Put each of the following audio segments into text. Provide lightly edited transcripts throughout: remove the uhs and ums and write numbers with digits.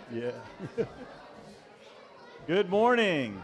Yeah. Good morning.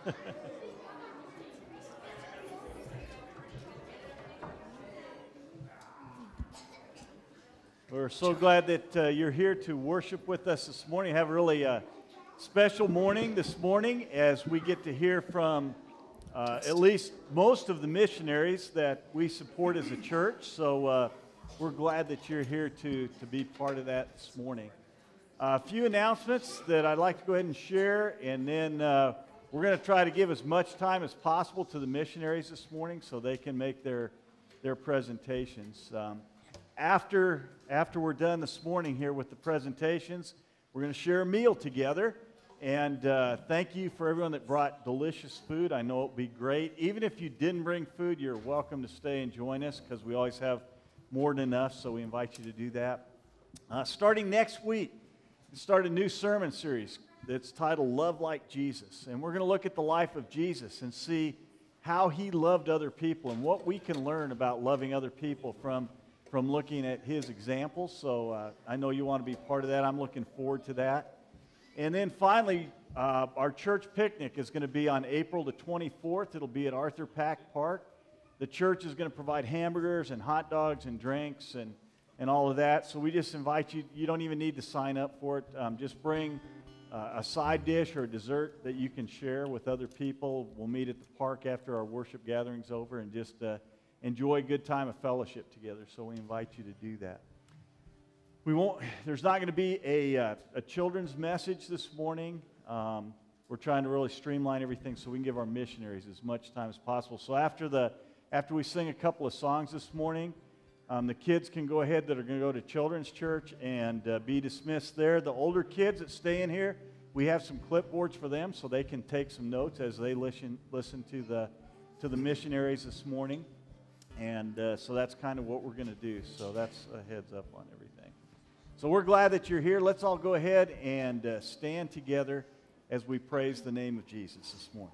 We're so glad that you're here to worship with us this morning. Have a really special morning this morning as we get to hear from at least most of the missionaries that we support as a church. So we're glad that you're here to be part of that this morning. A few announcements that I'd like to go ahead and share, and then we're going to try to give as much time as possible to the missionaries this morning so they can make their presentations. After we're done this morning here with the presentations, we're going to share a meal together. And thank you for everyone that brought delicious food. I know it'll be great. Even if you didn't bring food, you're welcome to stay and join us because we always have more than enough, so we invite you to do that. Starting next week, we start a new sermon series that's titled Love Like Jesus. And we're going to look at the life of Jesus and see how he loved other people and what we can learn about loving other people from looking at his examples. So I know you want to be part of that. I'm looking forward to that. And then finally, our church picnic is going to be on April the 24th. It'll be at Arthur Pack Park. The church is going to provide hamburgers and hot dogs and drinks and all of that. So we just invite you. You don't even need to sign up for it. Just bring a side dish or a dessert that you can share with other people. We'll meet at the park after our worship gathering's over and just enjoy a good time of fellowship together. So we invite you to do that. There's not going to be a children's message this morning. We're trying to really streamline everything so we can give our missionaries as much time as possible. So after we sing a couple of songs this morning, the kids can go ahead that are going to go to children's church and be dismissed there. The older kids that stay in here, we have some clipboards for them so they can take some notes as they listen to the missionaries this morning. And so that's kind of what we're going to do. So that's a heads up on everything. So we're glad that you're here. Let's all go ahead and stand together as we praise the name of Jesus this morning.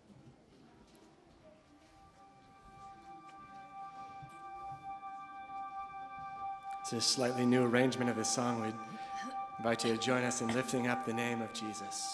It's a slightly new arrangement of this song. We'd invite you to join us in lifting up the name of Jesus.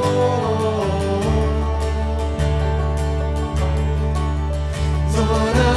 Lord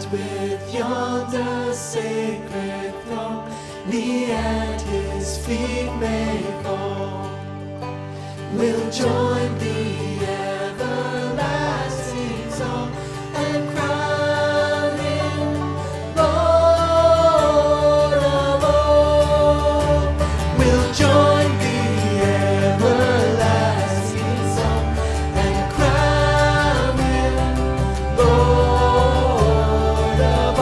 with yonder sacred throng, knee at his feet may fall. We'll join the everlasting song and crown him Lord of all. We'll join the everlasting song and crown him Lord of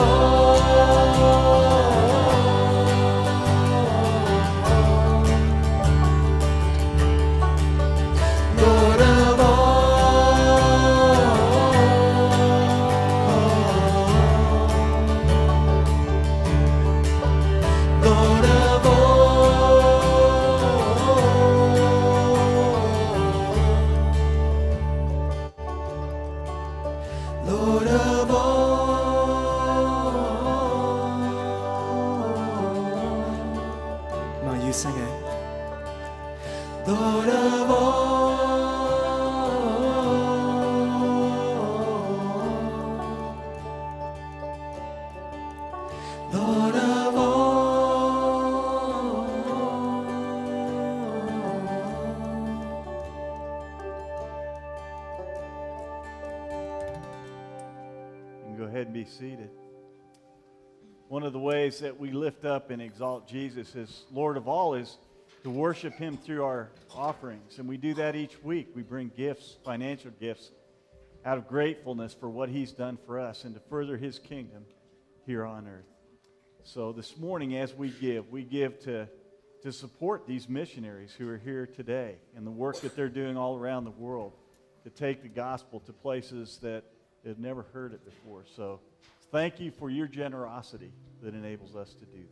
all. Lord of all. Lord of all. Lord of all. Come on, you sing it. Lord of all. Lord of all. You can go ahead and be seated. One of the ways that we lift up and exalt Jesus as Lord of all is to worship him through our offerings. And we do that each week. We bring gifts, financial gifts, out of gratefulness for what he's done for us and to further his kingdom here on earth. So this morning as we give to support these missionaries who are here today and the work that they're doing all around the world to take the gospel to places that have never heard it before. So thank you for your generosity that enables us to do that.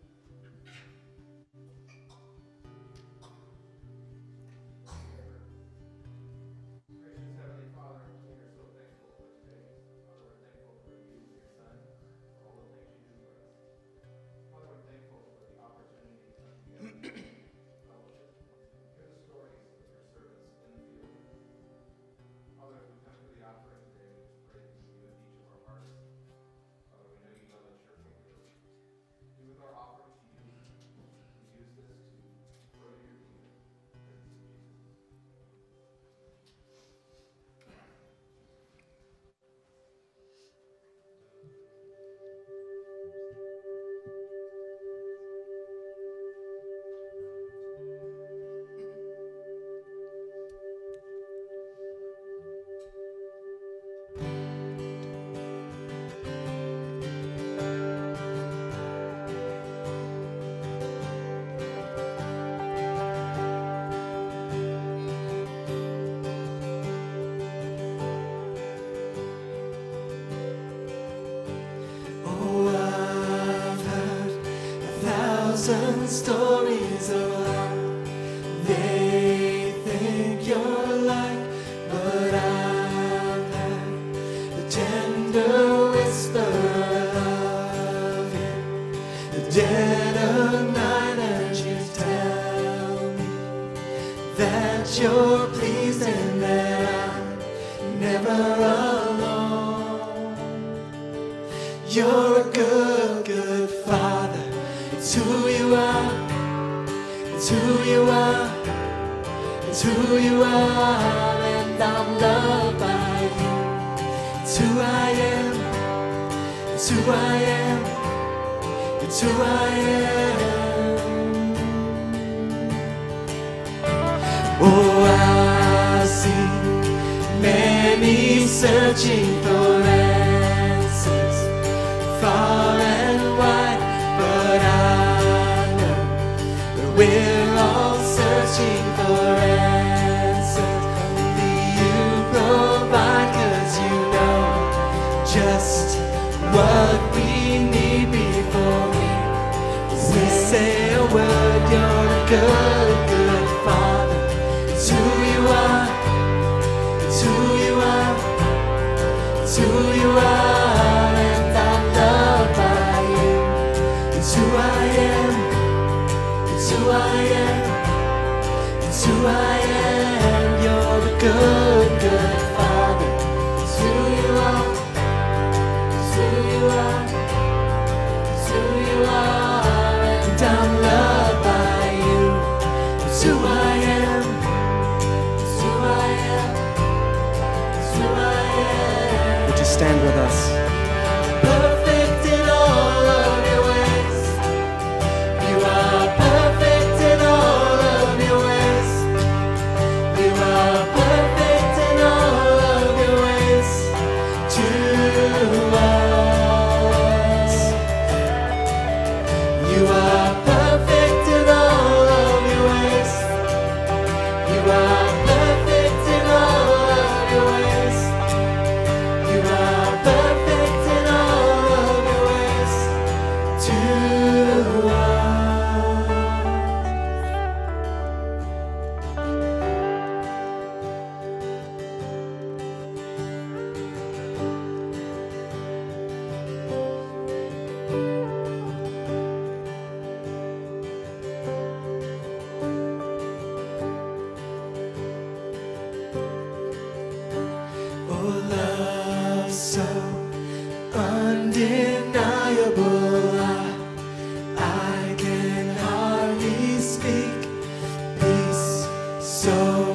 Gracious Heavenly Father, we are so thankful for today. Father, we're thankful for you, your Son, for all the things you do for us. Father, we're thankful for the opportunity to come together in fellowship, hear the stories of your servants in the field. Father, as we come to the offering today, we just pray that you be with each of our hearts. Father, we know you know the church over here. Be with our offering to you. We use this to further your kingdom. Praise Jesus. Oh, I've heard 1,000 stories of how they think you're like, but I've heard the tender whisper of you, the dead of night, and you tell me that you're pleased and that I'm never alone. You're a good, good Father. It's who you are. It's who you are. It's who you are. And I'm loved by you. It's who I am. It's who I am. It's who I am. Oh, I see many searching for answers far and wide, but I know that we're all searching for answers. Only you provide, 'cause you know just what we need before we say a word. You're a good, good Father. It's who you are. It's who you are. It's who you are, and I'm loved by you. It's who I am. It's who I am. It's who I am. You're a good, good Father. It's who you are. It's who you stand with us. Perfect in all of your ways. You are perfect in all of your ways. You are perfect in all of your ways to us. You are perfect in all of your ways. You are perfect in all of your ways. You are perfect in all of your ways to us. Oh, love so undeniable, I can hardly speak. Peace so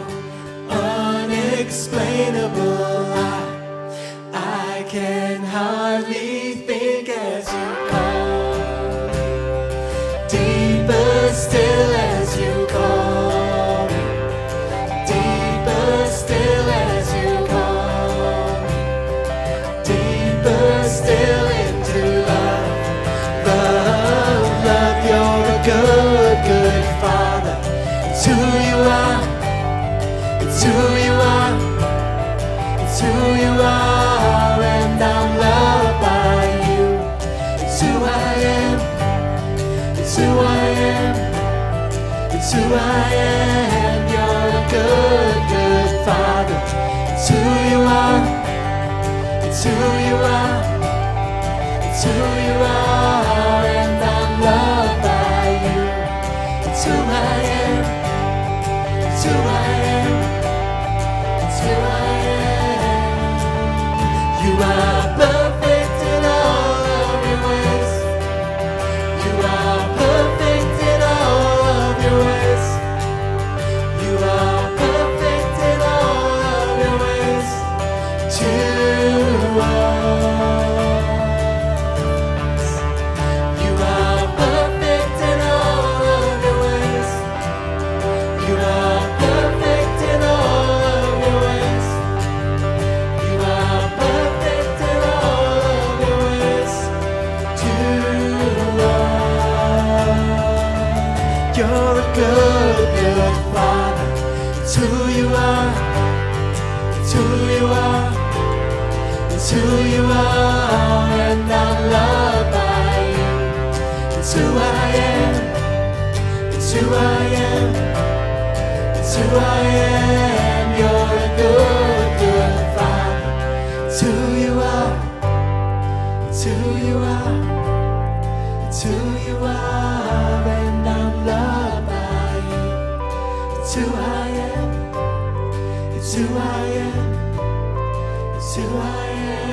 unexplainable, I can hardly think as you call me. Deeper still as you call me. Deeper still as you call me. Deeper still into love. Love, love, you're a good, good Father. It's who you are. It's who you are. It's who you are, and I'm loved by you. It's who I am. It's who I am. It's who I am. You're a good, good Father. It's who you are. It's who you are. It's who you are, and I'm loved by you. It's who I am. It's who I am. It's who I am. You are perfect in all of your ways. You are perfect in all of your ways. You are perfect in all of your ways to us. You are perfect in all of your ways. You are perfect in all of your ways. You are perfect in all of your ways to us. You're a good, good Father. It's who you are. It's who you are. It's who you are, and I'm loved by you. It's who I am. It's who I am. It's who I am. You're a good, good Father. It's who you are. It's who you are. It's who you are, and I'm loved by you. It's who I am. It's who I am. It's who I am.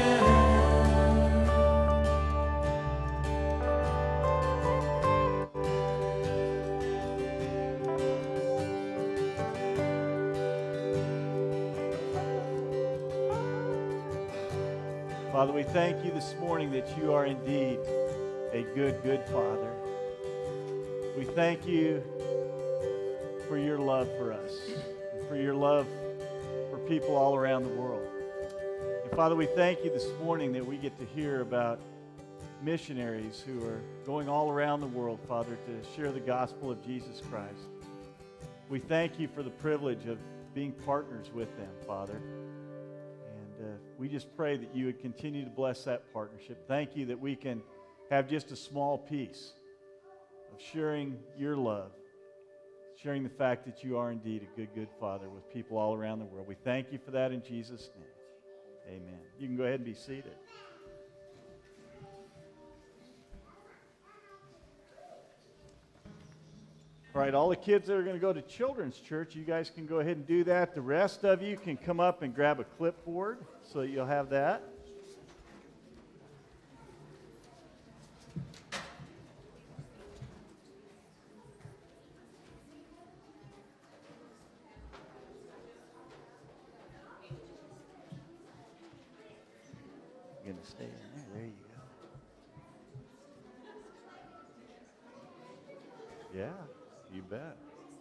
Father, we thank you this morning that you are indeed a good, good Father. We thank you for your love for us, and for your love for people all around the world. And Father, we thank you this morning that we get to hear about missionaries who are going all around the world, Father, to share the gospel of Jesus Christ. We thank you for the privilege of being partners with them, Father. And we just pray that you would continue to bless that partnership. Thank you that we can have just a small piece of sharing your love, sharing the fact that you are indeed a good, good Father with people all around the world. We thank you for that in Jesus' name. Amen. You can go ahead and be seated. All right, all the kids that are going to go to Children's Church, you guys can go ahead and do that. The rest of you can come up and grab a clipboard so that you'll have that. You're going to stay in there. There you go. Yeah, you bet.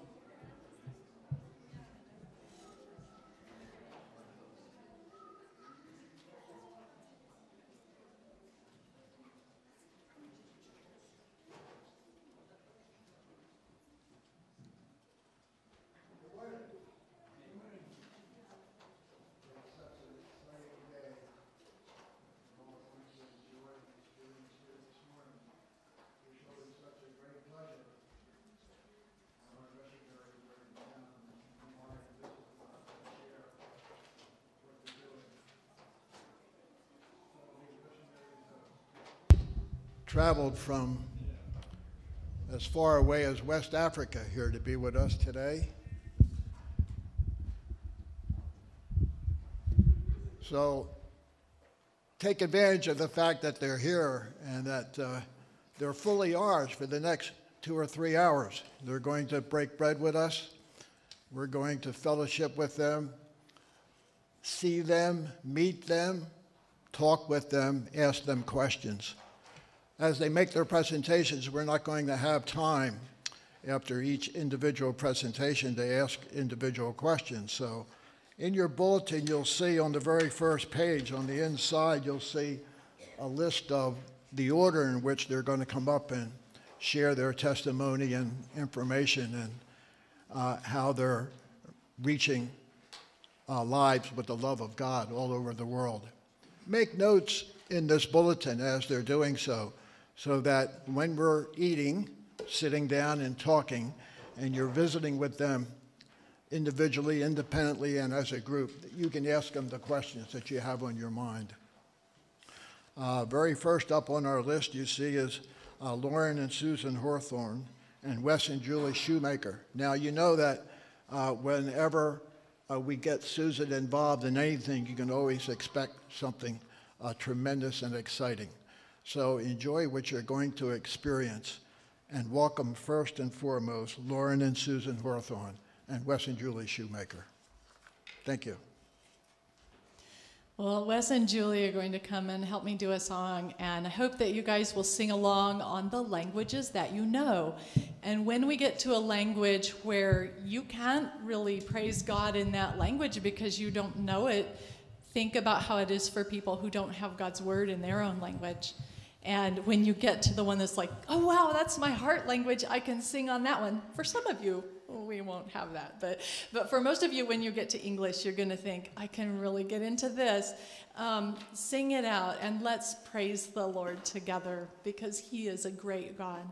Traveled from as far away as West Africa here to be with us today. So take advantage of the fact that they're here and that they're fully ours for the next 2 or 3 hours. They're going to break bread with us. We're going to fellowship with them, see them, meet them, talk with them, ask them questions. As they make their presentations, we're not going to have time after each individual presentation to ask individual questions. So in your bulletin, you'll see on the very first page, on the inside, you'll see a list of the order in which they're going to come up and share their testimony and information and how they're reaching lives with the love of God all over the world. Make notes in this bulletin as they're doing so that when we're eating, sitting down and talking, and you're visiting with them individually, independently, and as a group, you can ask them the questions that you have on your mind. Very first up on our list you see is Lauren and Susan Hawthorne and Wes and Julie Shoemaker. Now you know that whenever we get Susan involved in anything, you can always expect something tremendous and exciting. So enjoy what you're going to experience and welcome first and foremost Lauren and Susan Hawthorne and Wes and Julie Shoemaker. Thank you. Well, Wes and Julie are going to come and help me do a song, and I hope that you guys will sing along on the languages that you know. And when we get to a language where you can't really praise God in that language because you don't know it, think about how it is for people who don't have God's word in their own language. And when you get to the one that's like, oh, wow, that's my heart language, I can sing on that one. For some of you, we won't have that. But for most of you, when you get to English, you're going to think, I can really get into this. Sing it out, and let's praise the Lord together because he is a great God.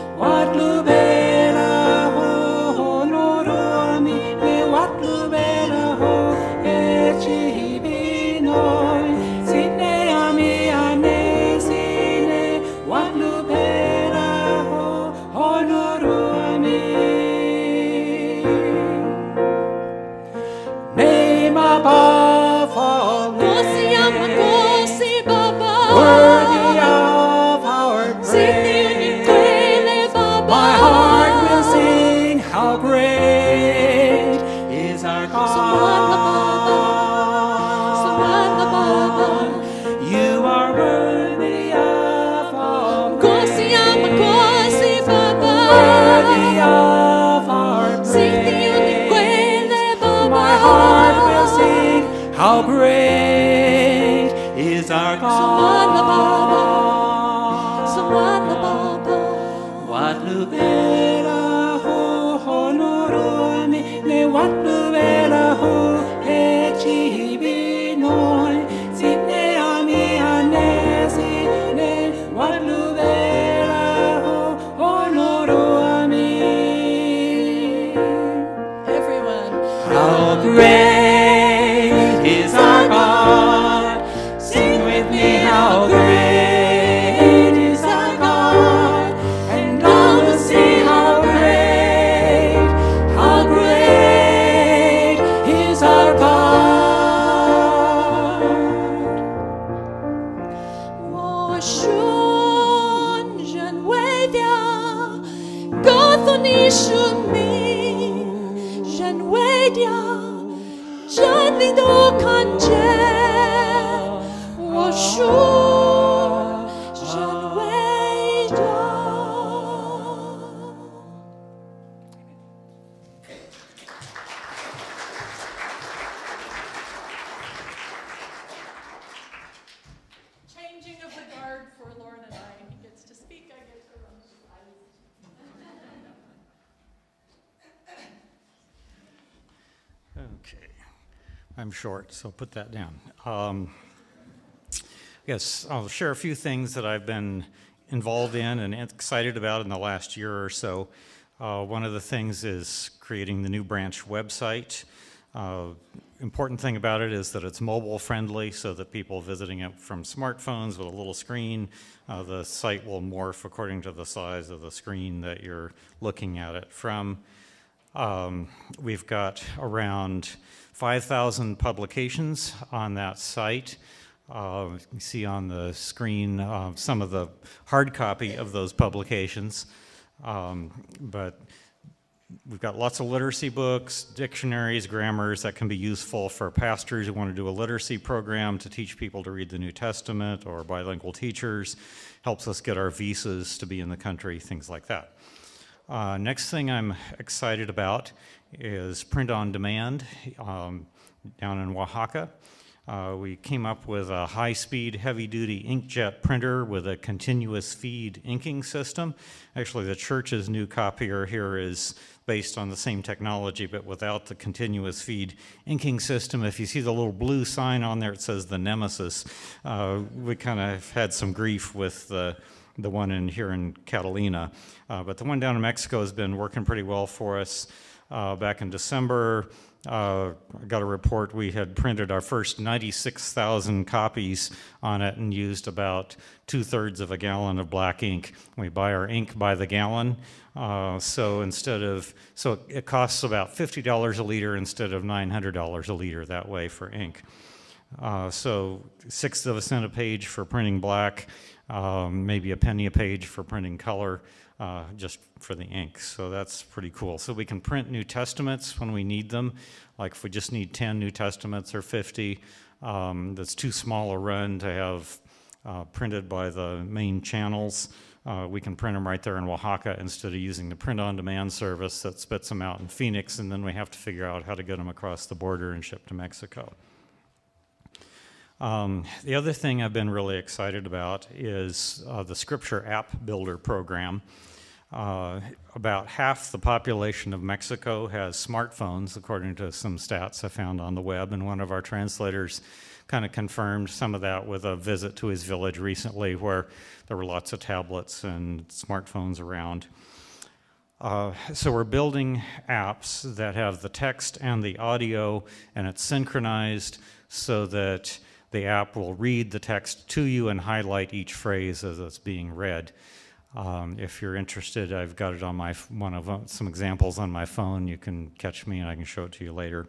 What How great is our God. What lubera ho honorami ne what lubera ho echibi noi sine ami anesi ne what lubera ho honorami. Everyone. How great is our God. Sing with me, how great is our God. And all will see how great is our God. Vår sjön wedia, gothon ishumi, jen wedia, jen lido kanje, vår sjön wedia. Changing of the guard for Lauren and I. He gets to speak, I get to run the slides. Okay, I'm short, so put that down. Yes, I'll share a few things that I've been involved in and excited about in the last year or so. One of the things is creating the new branch website. Important thing about it is that it's mobile friendly, so that people visiting it from smartphones with a little screen, the site will morph according to the size of the screen that you're looking at it from. We've got around 5,000 publications on that site. You can see on the screen some of the hard copy of those publications, but we've got lots of literacy books, dictionaries, grammars that can be useful for pastors who want to do a literacy program to teach people to read the New Testament, or bilingual teachers. Helps us get our visas to be in the country, things like that. Next thing I'm excited about is print on demand down in Oaxaca. We came up with a high-speed, heavy-duty inkjet printer with a continuous feed inking system. Actually, the church's new copier here is based on the same technology, but without the continuous feed inking system. If you see the little blue sign on there, it says the Nemesis. We kind of had some grief with the one here in Catalina. But the one down in Mexico has been working pretty well for us. Back in December, I got a report we had printed our first 96,000 copies on it and used about 2/3 of a gallon of black ink. We buy our ink by the gallon, so it costs about $50 a liter instead of $900 a liter that way for ink. So 1/6 of a cent a page for printing black, maybe a penny a page for printing color, just for the ink. So that's pretty cool. So we can print New Testaments when we need them. Like if we just need 10 New Testaments or 50, that's too small a run to have printed by the main channels. We can print them right there in Oaxaca instead of using the print-on-demand service that spits them out in Phoenix, and then we have to figure out how to get them across the border and ship to Mexico. The other thing I've been really excited about is the Scripture App Builder program. About half the population of Mexico has smartphones, according to some stats I found on the web, and one of our translators kind of confirmed some of that with a visit to his village recently, where there were lots of tablets and smartphones around. So we're building apps that have the text and the audio, and it's synchronized so that the app will read the text to you and highlight each phrase as it's being read. If you're interested, I've got it on some examples on my phone. You can catch me and I can show it to you later.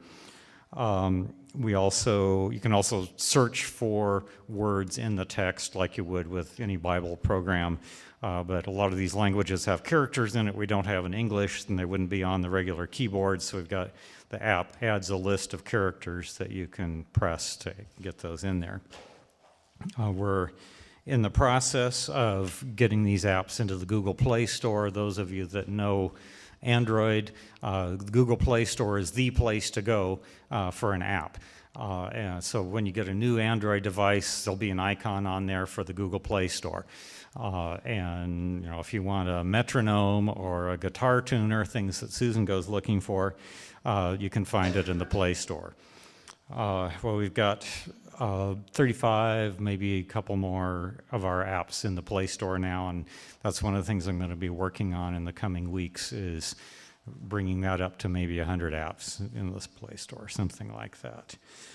You can also search for words in the text like you would with any Bible program, but a lot of these languages have characters in it we don't have in English, and they wouldn't be on the regular keyboard, so we've got the app adds a list of characters that you can press to get those in there. We're in the process of getting these apps into the Google Play Store. Those of you that know Android, the Google Play Store is the place to go for an app. And so when you get a new Android device, there'll be an icon on there for the Google Play Store. And if you want a metronome or a guitar tuner, things that Susan goes looking for, you can find it in the Play Store. Well, we've got 35, maybe a couple more of our apps in the Play Store now, and that's one of the things I'm going to be working on in the coming weeks is bringing that up to maybe 100 apps in this Play Store, something like that.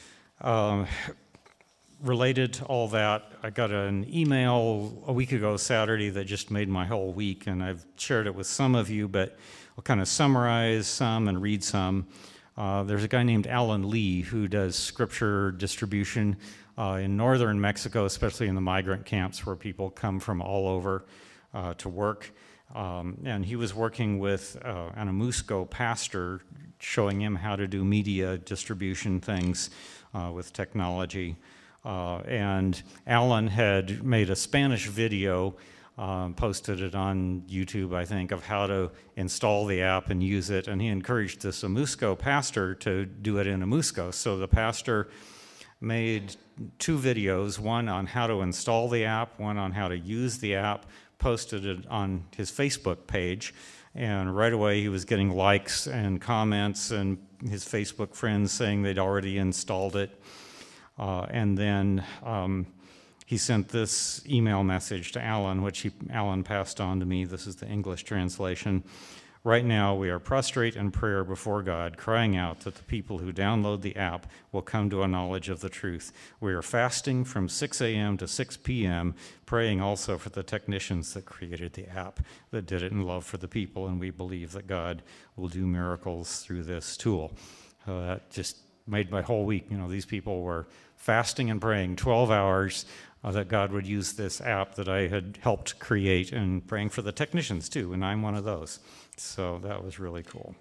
Related to all that, I got an email a week ago Saturday that just made my whole week, and I've shared it with some of you, but I'll kind of summarize some and read some. There's a guy named Alan Lee who does scripture distribution in northern Mexico, especially in the migrant camps where people come from all over to work. And he was working with an Amusco pastor, showing him how to do media distribution things with technology. And Alan had made a Spanish video, posted it on YouTube, I think, of how to install the app and use it. And he encouraged this Amusco pastor to do it in Amusco. So the pastor made 2 videos, one on how to install the app, one on how to use the app, posted it on his Facebook page. And right away he was getting likes and comments and his Facebook friends saying they'd already installed it. And then he sent this email message to Alan, which Alan passed on to me. This is the English translation. Right now, we are prostrate in prayer before God, crying out that the people who download the app will come to a knowledge of the truth. We are fasting from 6 a.m. to 6 p.m., praying also for the technicians that created the app, that did it in love for the people, and we believe that God will do miracles through this tool. That just made my whole week. These people were fasting and praying 12 hours that God would use this app that I had helped create, and praying for the technicians too, and I'm one of those. So that was really cool.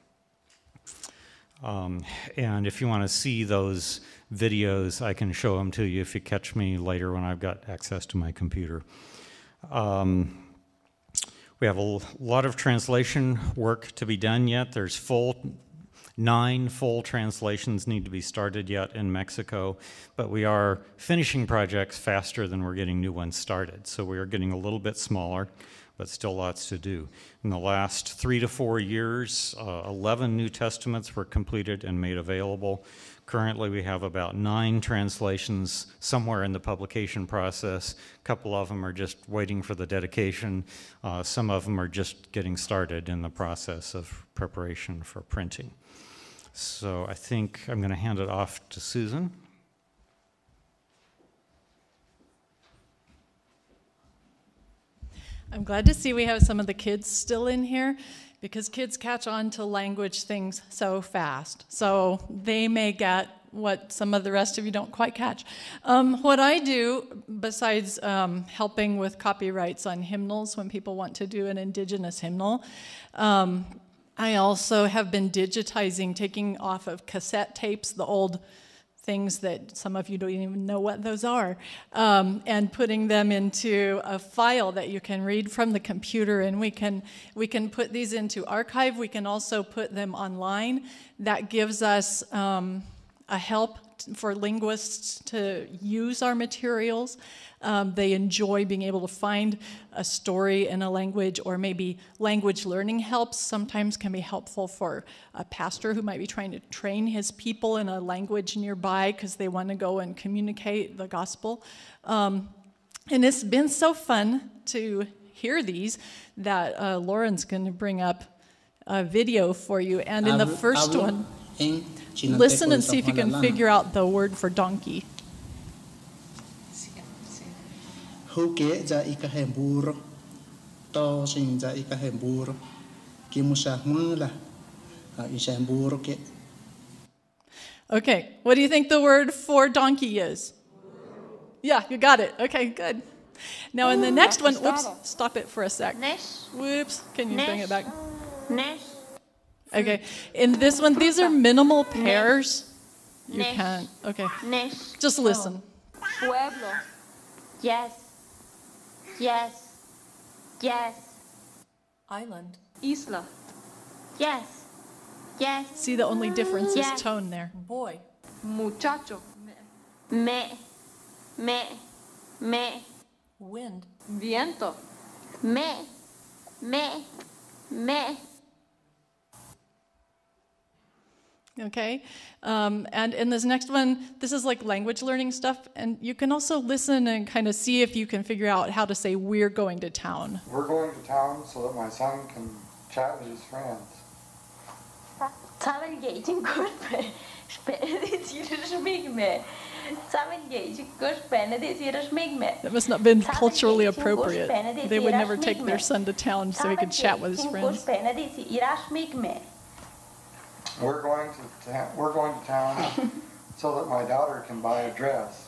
And if you want to see those videos, I can show them to you if you catch me later when I've got access to my computer. We have a lot of translation work to be done yet. There's 9 full translations need to be started yet in Mexico, but we are finishing projects faster than we're getting new ones started. So we are getting a little bit smaller, but still lots to do. In the last 3 to 4 years, 11 New Testaments were completed and made available. Currently, we have about 9 translations somewhere in the publication process. A couple of them are just waiting for the dedication. Some of them are just getting started in the process of preparation for printing. So I think I'm going to hand it off to Susan. I'm glad to see we have some of the kids still in here, because kids catch on to language things so fast. So they may get what some of the rest of you don't quite catch. What I do, besides helping with copyrights on hymnals when people want to do an indigenous hymnal, I also have been digitizing, taking off of cassette tapes, the old things that some of you don't even know what those are, and putting them into a file that you can read from the computer, and we can put these into archive. We can also put them online. That gives us a help for linguists to use our materials. They enjoy being able to find a story in a language, or maybe language learning helps sometimes can be helpful for a pastor who might be trying to train his people in a language nearby because they want to go and communicate the gospel. And it's been so fun to hear these that Lauren's going to bring up a video for you. And in the first one, listen and see if you can figure out the word for donkey. Huke ja ikahemburo, to sin ja ikahemburo, kimusahmula, ishamburo ke. Okay, what do you think the word for donkey is? Yeah, you got it. Okay, good. Now in the next one, whoops, stop it for a sec. Whoops, can you bring it back? Okay, in this one, these are minimal pairs. You can't, okay. Just listen. Pueblo. Yes. Yes. Yes. Island. Isla. Yes. Yes. See, the only difference Yes. is tone there. Boy. Muchacho. Me. Me. Me. Wind. Viento. Me. Me. Me. Okay, and in this next one, this is like language learning stuff, and you can also listen and kind of see if you can figure out how to say "we're going to town." We're going to town so that my son can chat with his friends. That must not have been culturally appropriate. They would never take their son to town so he could chat with his friends. We're going to town so that my daughter can buy a dress.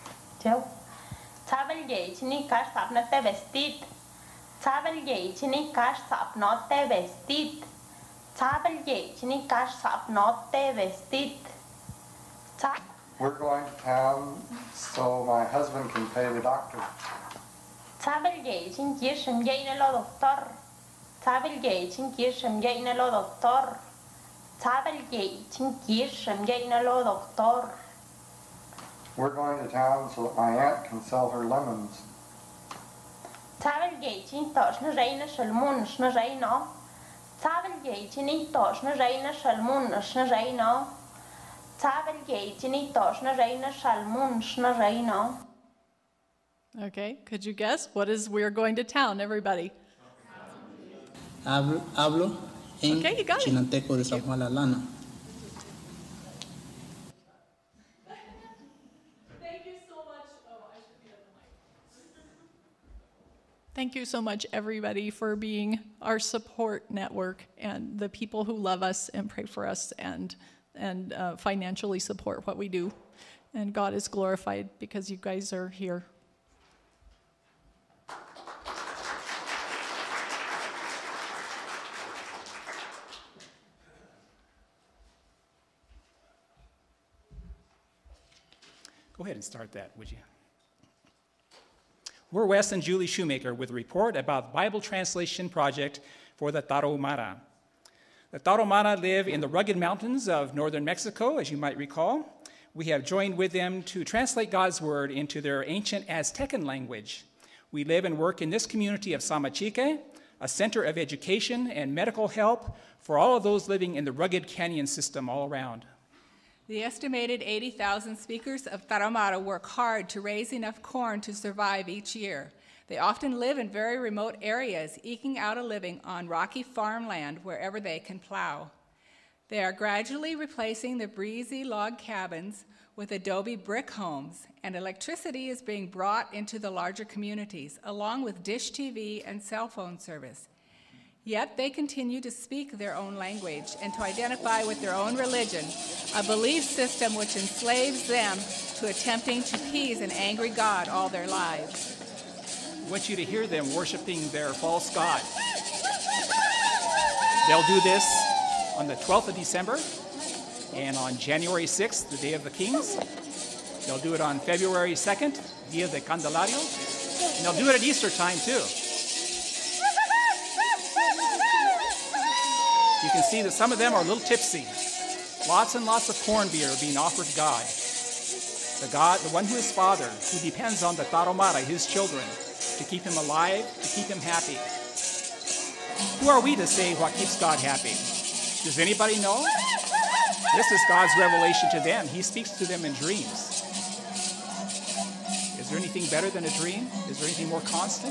We're going to town so my husband can pay the doctor. We're going to town so that my aunt can sell her lemons. Okay, could you guess? What is "we're going to town," everybody? Hablo en Okay, you got it. Chinanteco de San Juan La Lana. Thank you so much, everybody, for being our support network and the people who love us and pray for us and financially support what we do. And God is glorified because you guys are here. Go ahead and start that, would you? We're Wes and Julie Shoemaker with a report about the Bible translation project for the Tarahumara. The Tarahumara live in the rugged mountains of northern Mexico, as you might recall. We have joined with them to translate God's word into their ancient Aztecan language. We live and work in this community of Samachique, a center of education and medical help for all of those living in the rugged canyon system all around. The estimated 80,000 speakers of Tarahumara work hard to raise enough corn to survive each year. They often live in very remote areas, eking out a living on rocky farmland wherever they can plow. They are gradually replacing the breezy log cabins with adobe brick homes, and electricity is being brought into the larger communities, along with dish TV and cell phone service. Yet they continue to speak their own language and to identify with their own religion, a belief system which enslaves them to attempting to appease an angry God all their lives. I want you to hear them worshiping their false god. They'll do this on the 12th of December and on January 6th, the Day of the Kings. They'll do it on February 2nd, Dia de Candelario, and they'll do it at Easter time too. You can see that some of them are a little tipsy. Lots and lots of corned beer being offered to God. The one who is Father, who depends on the Tarahumara, his children, to keep him alive, to keep him happy. Who are we to say what keeps God happy? Does anybody know? This is God's revelation to them. He speaks to them in dreams. Is there anything better than a dream? Is there anything more constant?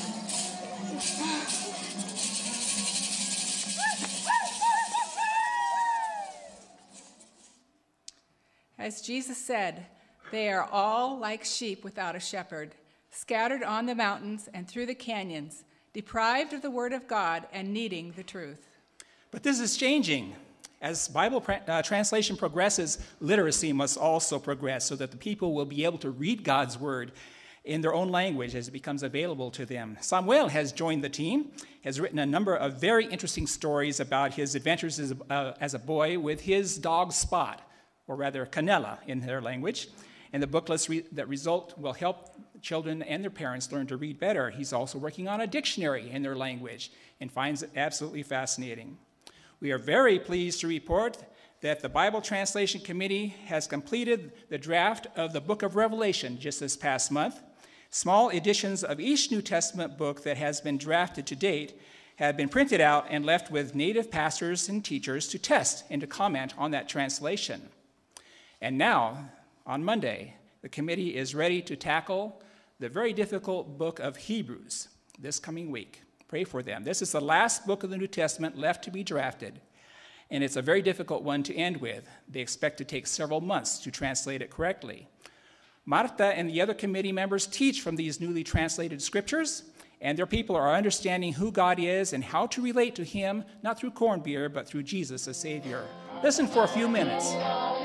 As Jesus said, they are all like sheep without a shepherd, scattered on the mountains and through the canyons, deprived of the word of God and needing the truth. But this is changing. As Bible translation progresses, literacy must also progress so that the people will be able to read God's word in their own language as it becomes available to them. Samuel has joined the team, has written a number of very interesting stories about his adventures as a boy with his dog Spot, or rather Canela in their language. And the booklets that result will help children and their parents learn to read better. He's also working on a dictionary in their language and finds it absolutely fascinating. We are very pleased to report that the Bible Translation Committee has completed the draft of the book of Revelation just this past month. Small editions of each New Testament book that has been drafted to date have been printed out and left with native pastors and teachers to test and to comment on that translation. And now, on Monday, the committee is ready to tackle the very difficult book of Hebrews this coming week. Pray for them. This is the last book of the New Testament left to be drafted, and it's a very difficult one to end with. They expect to take several months to translate it correctly. Marta and the other committee members teach from these newly translated scriptures, and their people are understanding who God is and how to relate to him, not through corned beer, but through Jesus, the Savior. Listen for a few minutes.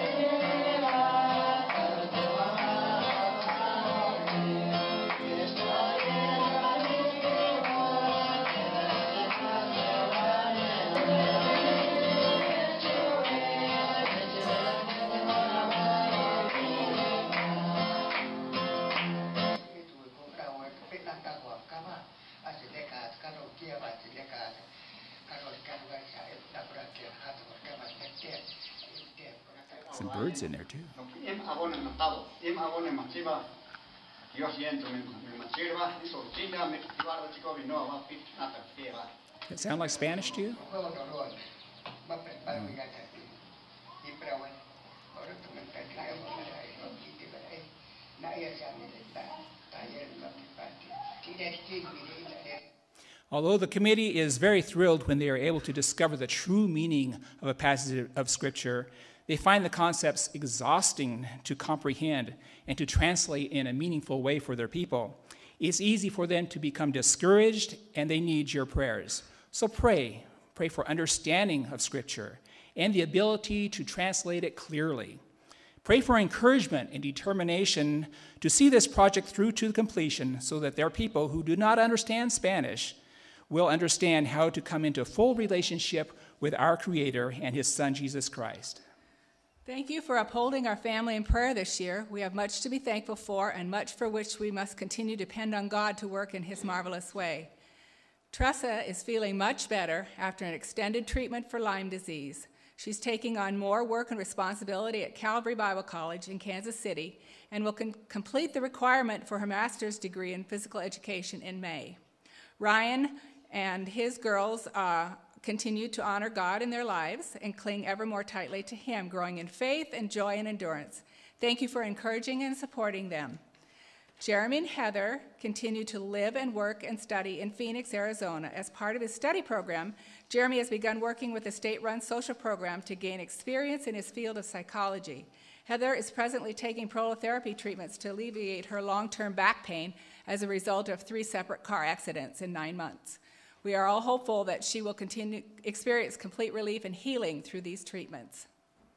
Some birds in there too. Does it sound like Spanish to you? Although the committee is very thrilled when they are able to discover the true meaning of a passage of Scripture, they find the concepts exhausting to comprehend and to translate in a meaningful way for their people. It's easy for them to become discouraged, and they need your prayers. So pray for understanding of Scripture and the ability to translate it clearly. Pray for encouragement and determination to see this project through to completion so that their people who do not understand Spanish will understand how to come into full relationship with our Creator and His Son, Jesus Christ. Thank you for upholding our family in prayer this year. We have much to be thankful for and much for which we must continue to depend on God to work in His marvelous way. Tressa is feeling much better after an extended treatment for Lyme disease. She's taking on more work and responsibility at Calvary Bible College in Kansas City and will complete the requirement for her master's degree in physical education in May. Ryan and his girls continue to honor God in their lives and cling ever more tightly to Him, growing in faith and joy and endurance. Thank you for encouraging and supporting them. Jeremy and Heather continue to live and work and study in Phoenix, Arizona. As part of his study program, Jeremy has begun working with a state-run social program to gain experience in his field of psychology. Heather is presently taking prolotherapy treatments to alleviate her long-term back pain as a result of 3 separate car accidents in 9 months. We are all hopeful that she will continue to experience complete relief and healing through these treatments.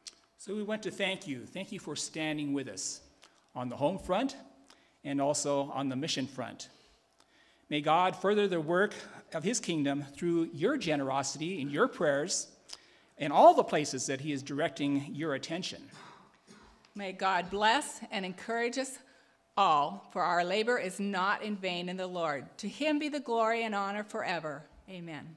So we want to thank you. Thank you for standing with us on the home front and also on the mission front. May God further the work of His kingdom through your generosity and your prayers in all the places that He is directing your attention. May God bless and encourage us all, for our labor is not in vain in the Lord. To Him be the glory and honor forever. Amen.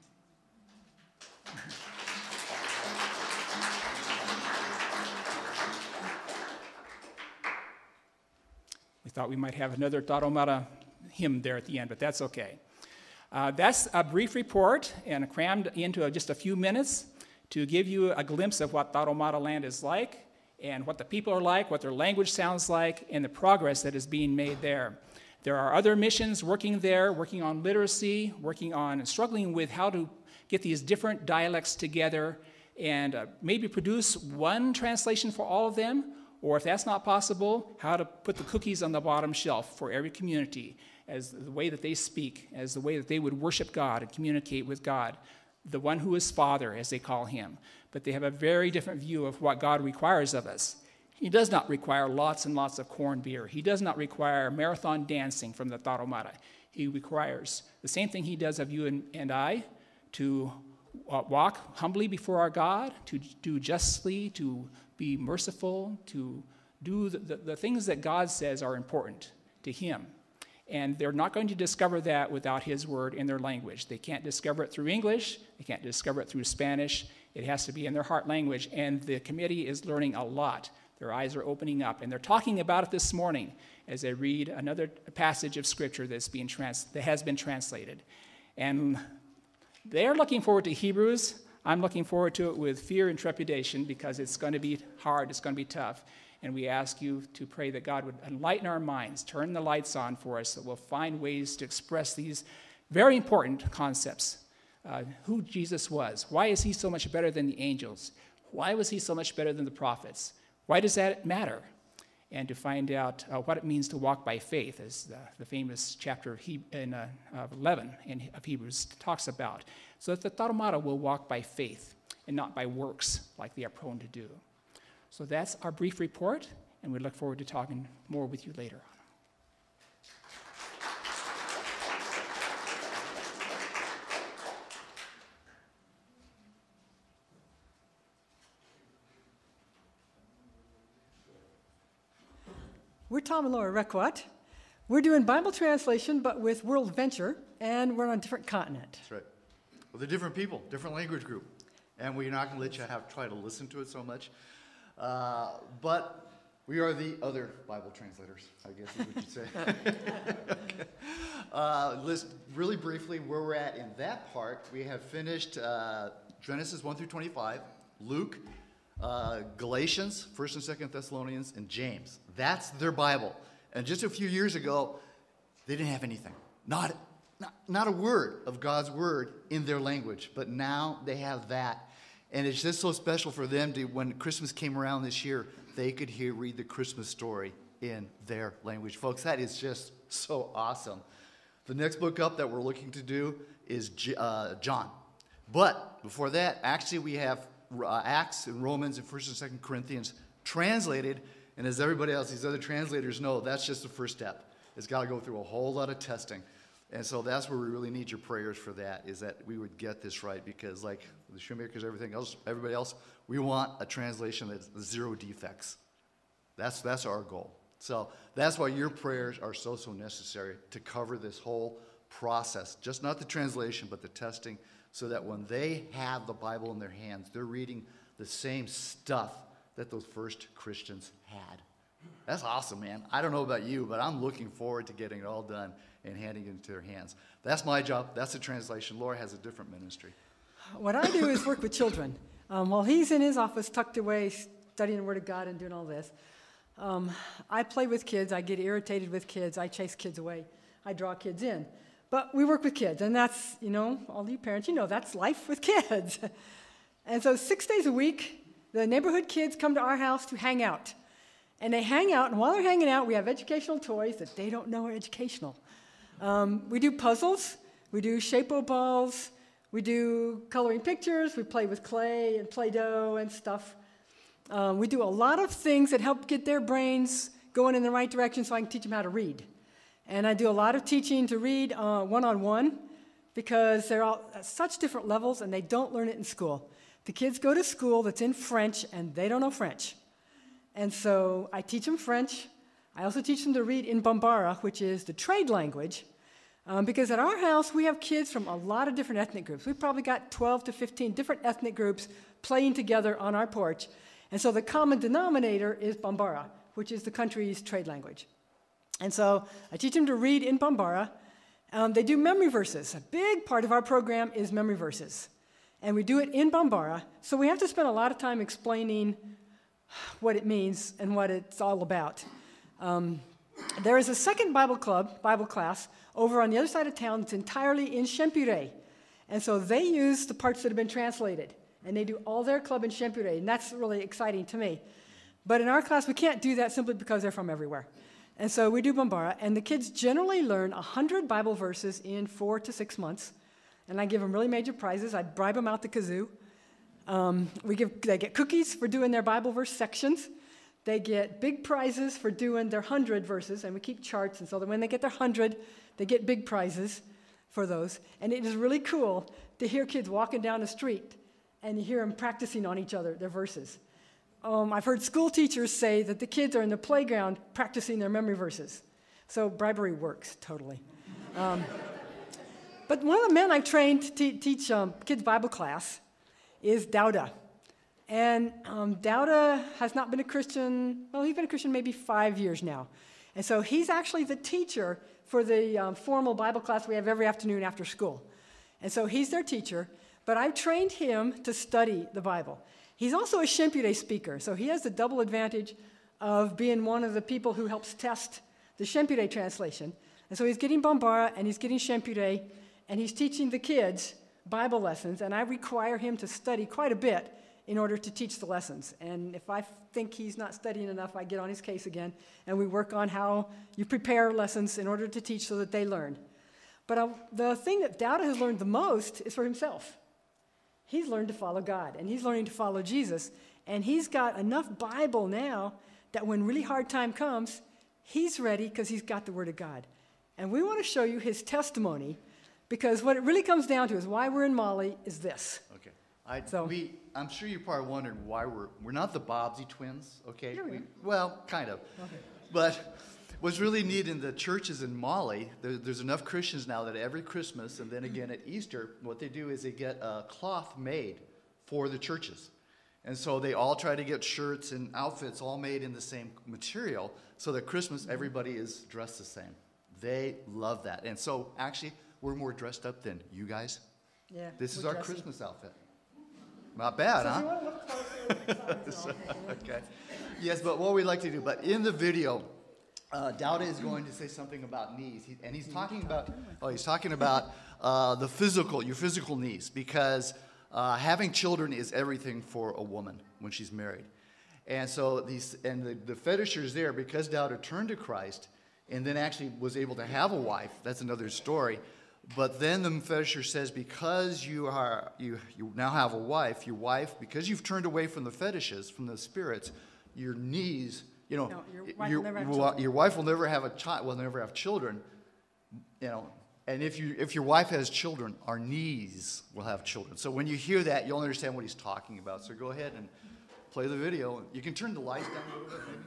We thought we might have another Tarahumara hymn there at the end, but that's okay. That's a brief report and crammed into just a few minutes to give you a glimpse of what Tarahumara land is like and what the people are like, what their language sounds like, and the progress that is being made there. There are other missions working there, working on literacy, working on struggling with how to get these different dialects together and maybe produce one translation for all of them, or if that's not possible, how to put the cookies on the bottom shelf for every community as the way that they speak, as the way that they would worship God and communicate with God, the one who is Father, as they call Him. But they have a very different view of what God requires of us. He does not require lots and lots of corned beer. He does not require marathon dancing from the Tarahumara. He requires the same thing He does of you and I, to walk humbly before our God, to do justly, to be merciful, to do the things that God says are important to Him. And they're not going to discover that without His word in their language. They can't discover it through English. They can't discover it through Spanish. It has to be in their heart language, and the committee is learning a lot. Their eyes are opening up, and they're talking about it this morning as they read another passage of Scripture that has been translated. And they're looking forward to Hebrews. I'm looking forward to it with fear and trepidation because it's going to be hard, it's going to be tough. And we ask you to pray that God would enlighten our minds, turn the lights on for us, so we'll find ways to express these very important concepts. Who Jesus was. Why is he so much better than the angels? Why was he so much better than the prophets? Why does that matter? And to find out what it means to walk by faith, as the famous chapter of 11 of Hebrews talks about, so that the Tarahumara will walk by faith and not by works like they are prone to do. So that's our brief report, and we look forward to talking more with you later on. We're Tom and Laura Requat. We're doing Bible translation, but with World Venture, and we're on a different continent. That's right. Well, they're different people, different language group, and we're not going to let you try to listen to it so much. But we are the other Bible translators, I guess is what you'd say. Okay. Really briefly, where we're at in that part, we have finished Genesis 1 through 25, Luke, Galatians, 1st and 2nd Thessalonians, and James. That's their Bible. And just a few years ago, they didn't have anything. Not a word of God's word in their language. But now they have that. And it's just so special for them to, when Christmas came around this year, they could read the Christmas story in their language. Folks, that is just so awesome. The next book up that we're looking to do is John. But before that, actually we have Acts and Romans and 1st and 2nd Corinthians translated, and as everybody else, these other translators know, that's just the first step. It's got to go through a whole lot of testing. And so that's where we really need your prayers for that, is that we would get this right, because like the shoemakers, everybody else, we want a translation that's zero defects. That's our goal. So that's why your prayers are so necessary to cover this whole process, just not the translation, but the testing, so that when they have the Bible in their hands, they're reading the same stuff that those first Christians had. That's awesome, man. I don't know about you, but I'm looking forward to getting it all done and handing it into their hands. That's my job. That's the translation. Laura has a different ministry. What I do is work with children. While he's in his office tucked away studying the Word of God and doing all this, I play with kids. I get irritated with kids. I chase kids away. I draw kids in. But we work with kids, and that's, all you parents, that's life with kids. And so 6 days a week, the neighborhood kids come to our house to hang out. And they hang out, and while they're hanging out, we have educational toys that they don't know are educational. We do puzzles, we do shape-o balls, we do coloring pictures, we play with clay and Play-Doh and stuff. We do a lot of things that help get their brains going in the right direction so I can teach them how to read. And I do a lot of teaching to read one-on-one, because they're all at such different levels and they don't learn it in school. The kids go to school that's in French and they don't know French. And so I teach them French. I also teach them to read in Bambara, which is the trade language, because at our house we have kids from a lot of different ethnic groups. We've probably got 12 to 15 different ethnic groups playing together on our porch. And so the common denominator is Bambara, which is the country's trade language. And so I teach them to read in Bambara. They do memory verses. A big part of our program is memory verses. And we do it in Bambara, so we have to spend a lot of time explaining what it means and what it's all about. There is a second Bible class, over on the other side of town that's entirely in Shempure. And so they use the parts that have been translated, and they do all their club in Shempure, and that's really exciting to me. But in our class, we can't do that simply because they're from everywhere. And so we do Bambara, and the kids generally learn 100 Bible verses in 4 to 6 months, and I give them really major prizes. I bribe them out the kazoo. They get cookies for doing their Bible verse sections. They get big prizes for doing their 100 verses, and we keep charts, and so that when they get their 100, they get big prizes for those. And it is really cool to hear kids walking down the street, and you hear them practicing on each other, their verses. I've heard school teachers say that the kids are in the playground practicing their memory verses. So bribery works, totally. But one of the men I trained to teach kids Bible class is Dauda. And Dauda has not been a Christian, well, he's been a Christian maybe 5 years now. And so he's actually the teacher for the formal Bible class we have every afternoon after school. And so he's their teacher, but I've trained him to study the Bible. He's also a Shempude speaker, so he has the double advantage of being one of the people who helps test the Shempude translation. And so he's getting Bambara and he's getting Shempude, and he's teaching the kids Bible lessons, and I require him to study quite a bit in order to teach the lessons. And if I think he's not studying enough, I get on his case again, and we work on how you prepare lessons in order to teach so that they learn. But the thing that Dauda has learned the most is for himself. He's learned to follow God, and he's learning to follow Jesus, and he's got enough Bible now that when really hard time comes, he's ready because he's got the Word of God. And we want to show you his testimony, because what it really comes down to is why we're in Mali is this. Okay. I'm sure you're probably wondering why we're not the Bobbsey twins, okay? Well, kind of. Okay. But what's really neat in the churches in Mali, there's enough Christians now that every Christmas and then again at Easter, what they do is they get a cloth made for the churches. And so they all try to get shirts and outfits all made in the same material so that Christmas everybody is dressed the same. They love that. And so actually we're more dressed up than you guys. Yeah. This is our Christmas outfit. Not bad, huh? Okay. Yes, but what we like to do, but in the video, Dauda is going to say something about knees, he's talking about your physical knees, because having children is everything for a woman when she's married. And so the fetishers there, because Dauda turned to Christ and then actually was able to have a wife, that's another story. But then the fetisher says, because you now have a wife, your wife, because you've turned away from the fetishes, from the spirits, your knees, your wife will never have a child, will never have children, and if your wife has children, our knees will have children. So when you hear that, you'll understand what he's talking about. So go ahead and play the video. You can turn the lights down a little bit, maybe.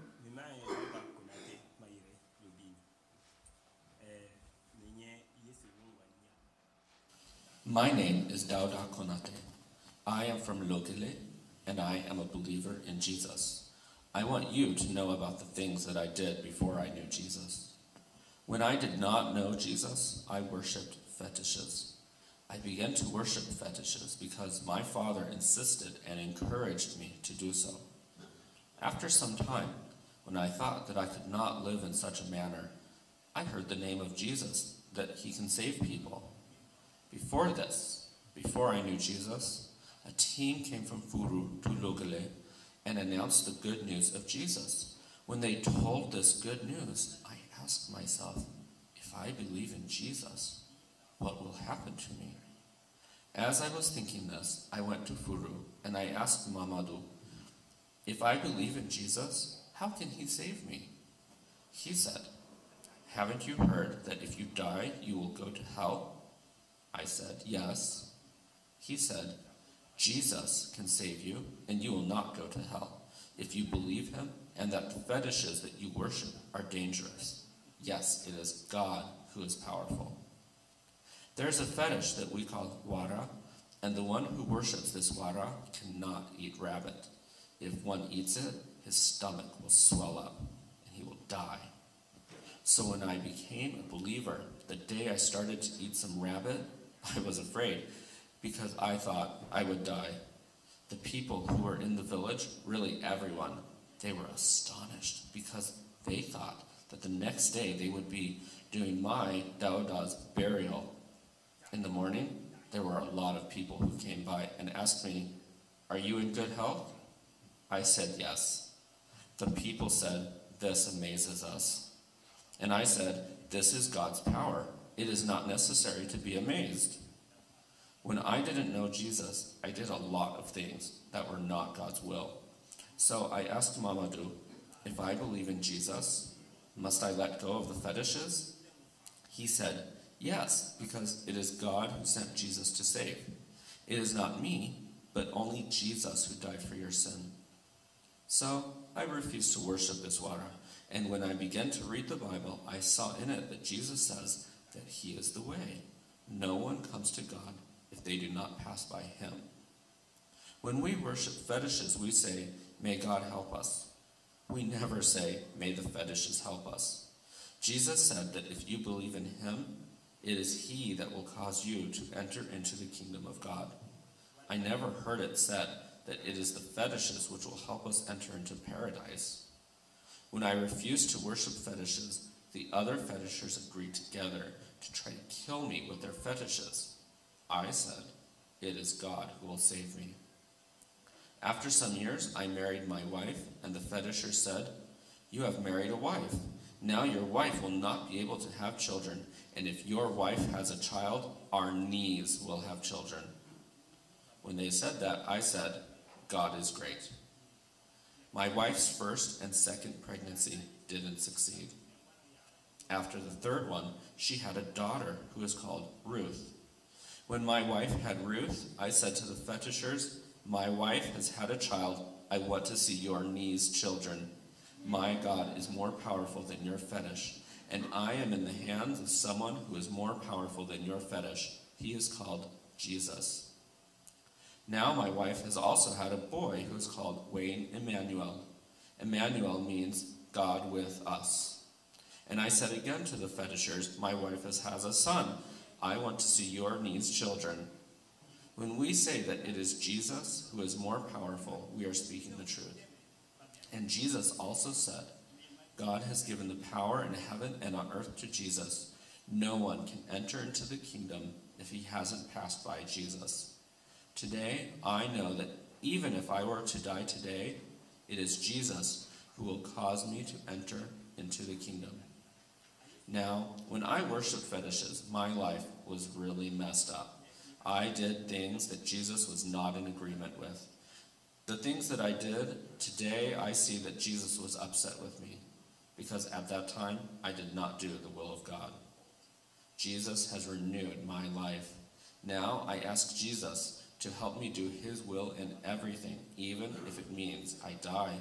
My name is Dauda Konate. I am from Lokele, and I am a believer in Jesus. I want you to know about the things that I did before I knew Jesus. When I did not know Jesus, I worshipped fetishes. I began to worship fetishes because my father insisted and encouraged me to do so. After some time, when I thought that I could not live in such a manner, I heard the name of Jesus, that he can save people. Before this, before I knew Jesus, a team came from Furu to Logale and announced the good news of Jesus. When they told this good news, I asked myself, if I believe in Jesus, what will happen to me? As I was thinking this, I went to Furu and I asked Mamadou, if I believe in Jesus, how can he save me? He said, haven't you heard that if you die, you will go to hell? I said, yes. He said, Jesus can save you, and you will not go to hell if you believe him, and that the fetishes that you worship are dangerous. Yes, it is God who is powerful. There's a fetish that we call wara, and the one who worships this wara cannot eat rabbit. If one eats it, his stomach will swell up, and he will die. So when I became a believer, the day I started to eat some rabbit, I was afraid because I thought I would die. The people who were in the village, really everyone, they were astonished because they thought that the next day they would be doing my Dauda's burial. In the morning, there were a lot of people who came by and asked me, are you in good health? I said yes. The people said, this amazes us. And I said, this is God's power. It is not necessary to be amazed. When I didn't know Jesus, I did a lot of things that were not God's will. So I asked Mamadou, if I believe in Jesus, must I let go of the fetishes? He said, yes, because it is God who sent Jesus to save. It is not me, but only Jesus who died for your sin. So I refused to worship this wara, and when I began to read the Bible, I saw in it that Jesus says that he is the way. No one comes to God if they do not pass by him. When we worship fetishes, we say, "May God help us." We never say, "May the fetishes help us." Jesus said that if you believe in him, it is he that will cause you to enter into the kingdom of God. I never heard it said that it is the fetishes which will help us enter into paradise. When I refused to worship fetishes, the other fetishers agreed together to try to kill me with their fetishes. I said, "It is God who will save me." After some years, I married my wife, and the fetishers said, "You have married a wife. Now your wife will not be able to have children, and if your wife has a child, our knees will have children." When they said that, I said, "God is great." My wife's first and second pregnancy didn't succeed. After the third one, she had a daughter who is called Ruth. When my wife had Ruth, I said to the fetishers, "My wife has had a child. I want to see your knees children. My God is more powerful than your fetish, and I am in the hands of someone who is more powerful than your fetish. He is called Jesus." Now my wife has also had a boy who is called Wayne Emmanuel. Emmanuel means God with us. And I said again to the fetishers, "My wife has a son. I want to see your knees children." When we say that it is Jesus who is more powerful, we are speaking the truth. And Jesus also said, "God has given the power in heaven and on earth to Jesus. No one can enter into the kingdom if he hasn't passed by Jesus." Today, I know that even if I were to die today, it is Jesus who will cause me to enter into the kingdom. Now, when I worshiped fetishes, my life was really messed up. I did things that Jesus was not in agreement with. The things that I did, today I see that Jesus was upset with me, because at that time I did not do the will of God. Jesus has renewed my life. Now I ask Jesus to help me do his will in everything, even if it means I die.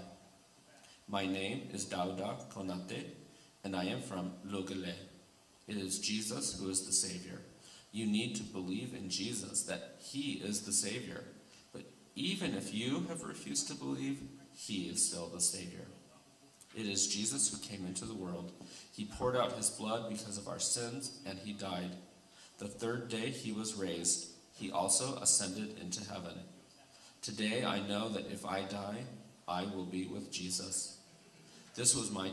My name is Dauda Konate, and I am from Lugele. It is Jesus who is the Savior. You need to believe in Jesus, that he is the Savior. But even if you have refused to believe, he is still the Savior. It is Jesus who came into the world. He poured out his blood because of our sins, and he died. The third day he was raised. He also ascended into heaven. Today I know that if I die, I will be with Jesus. This was my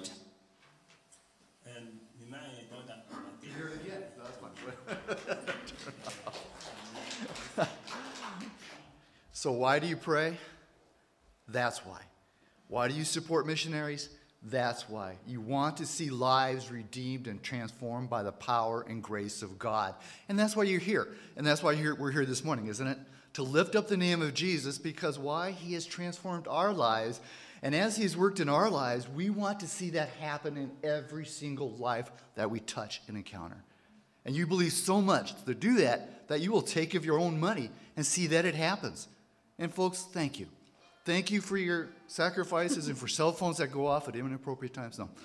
You hear it again? No, that's fine. So why do you pray? That's why. Why do you support missionaries? That's why. You want to see lives redeemed and transformed by the power and grace of God. And that's why you're here. And that's why we're here this morning, isn't it? To lift up the name of Jesus, because why? He has transformed our lives. And as he's worked in our lives, we want to see that happen in every single life that we touch and encounter. And you believe so much to do that, that you will take of your own money and see that it happens. And folks, thank you. Thank you for your sacrifices and for cell phones that go off at inappropriate times. No.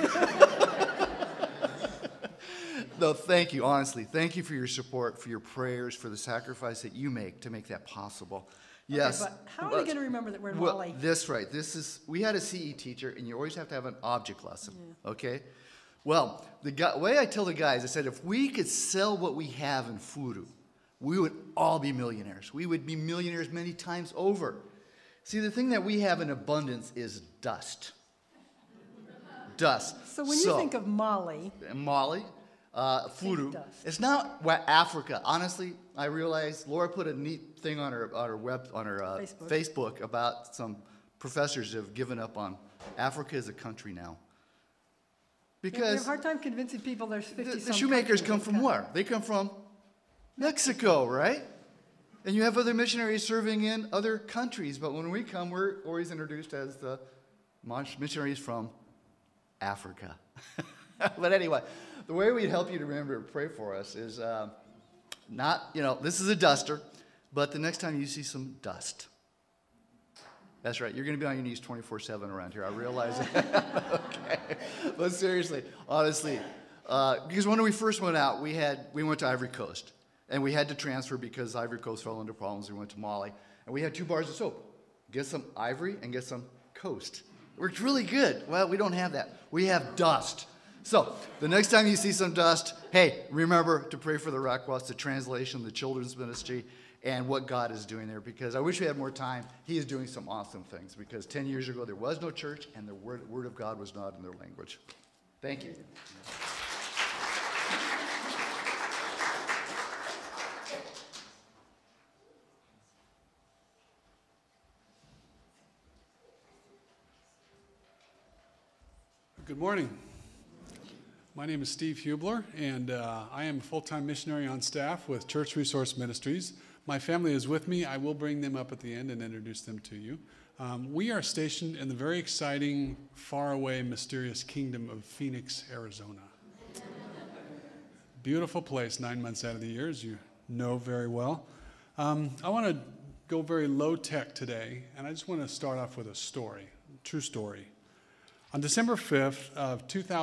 No, thank you, honestly. Thank you for your support, for your prayers, for the sacrifice that you make to make that possible. Yes. Okay, but how are we going to remember that we're in Mali? That's right. We had a CE teacher, and you always have to have an object lesson, okay? Well, the way I tell the guys, I said, if we could sell what we have in Furu, we would all be millionaires. We would be millionaires many times over. See, the thing that we have in abundance is dust. Dust. So when you think of Mali, Furu, it's not Africa. Honestly, I realized Laura put a neat thing on her Facebook about some professors have given up on Africa as a country now. Because we have a hard time convincing people there's 50 the shoemakers come from where? They come from Mexico, right? And you have other missionaries serving in other countries, but when we come, we're always introduced as the missionaries from Africa. But anyway, the way we'd help you to remember and pray for us is this is a duster, but the next time you see some dust. That's right, you're going to be on your knees 24/7 around here. I realize it. Okay. But seriously, honestly, because when we first went out, we went to Ivory Coast. And we had to transfer because Ivory Coast fell into problems. We went to Mali. And we had 2 bars of soap. Get some Ivory and get some Coast. Worked really good. Well, we don't have that. We have dust. So the next time you see some dust, hey, remember to pray for the Rockwells, the translation, the children's ministry, and what God is doing there. Because I wish we had more time. He is doing some awesome things. Because 10 years ago, there was no church, and the word of God was not in their language. Thank you. Good morning. My name is Steve Hubler, and I am a full-time missionary on staff with Church Resource Ministries. My family is with me. I will bring them up at the end and introduce them to you. We are stationed in the very exciting, faraway, mysterious kingdom of Phoenix, Arizona. Beautiful place 9 months out of the year, as you know very well. I want to go very low-tech today, and I just want to start off with a story, a true story. On December 5th of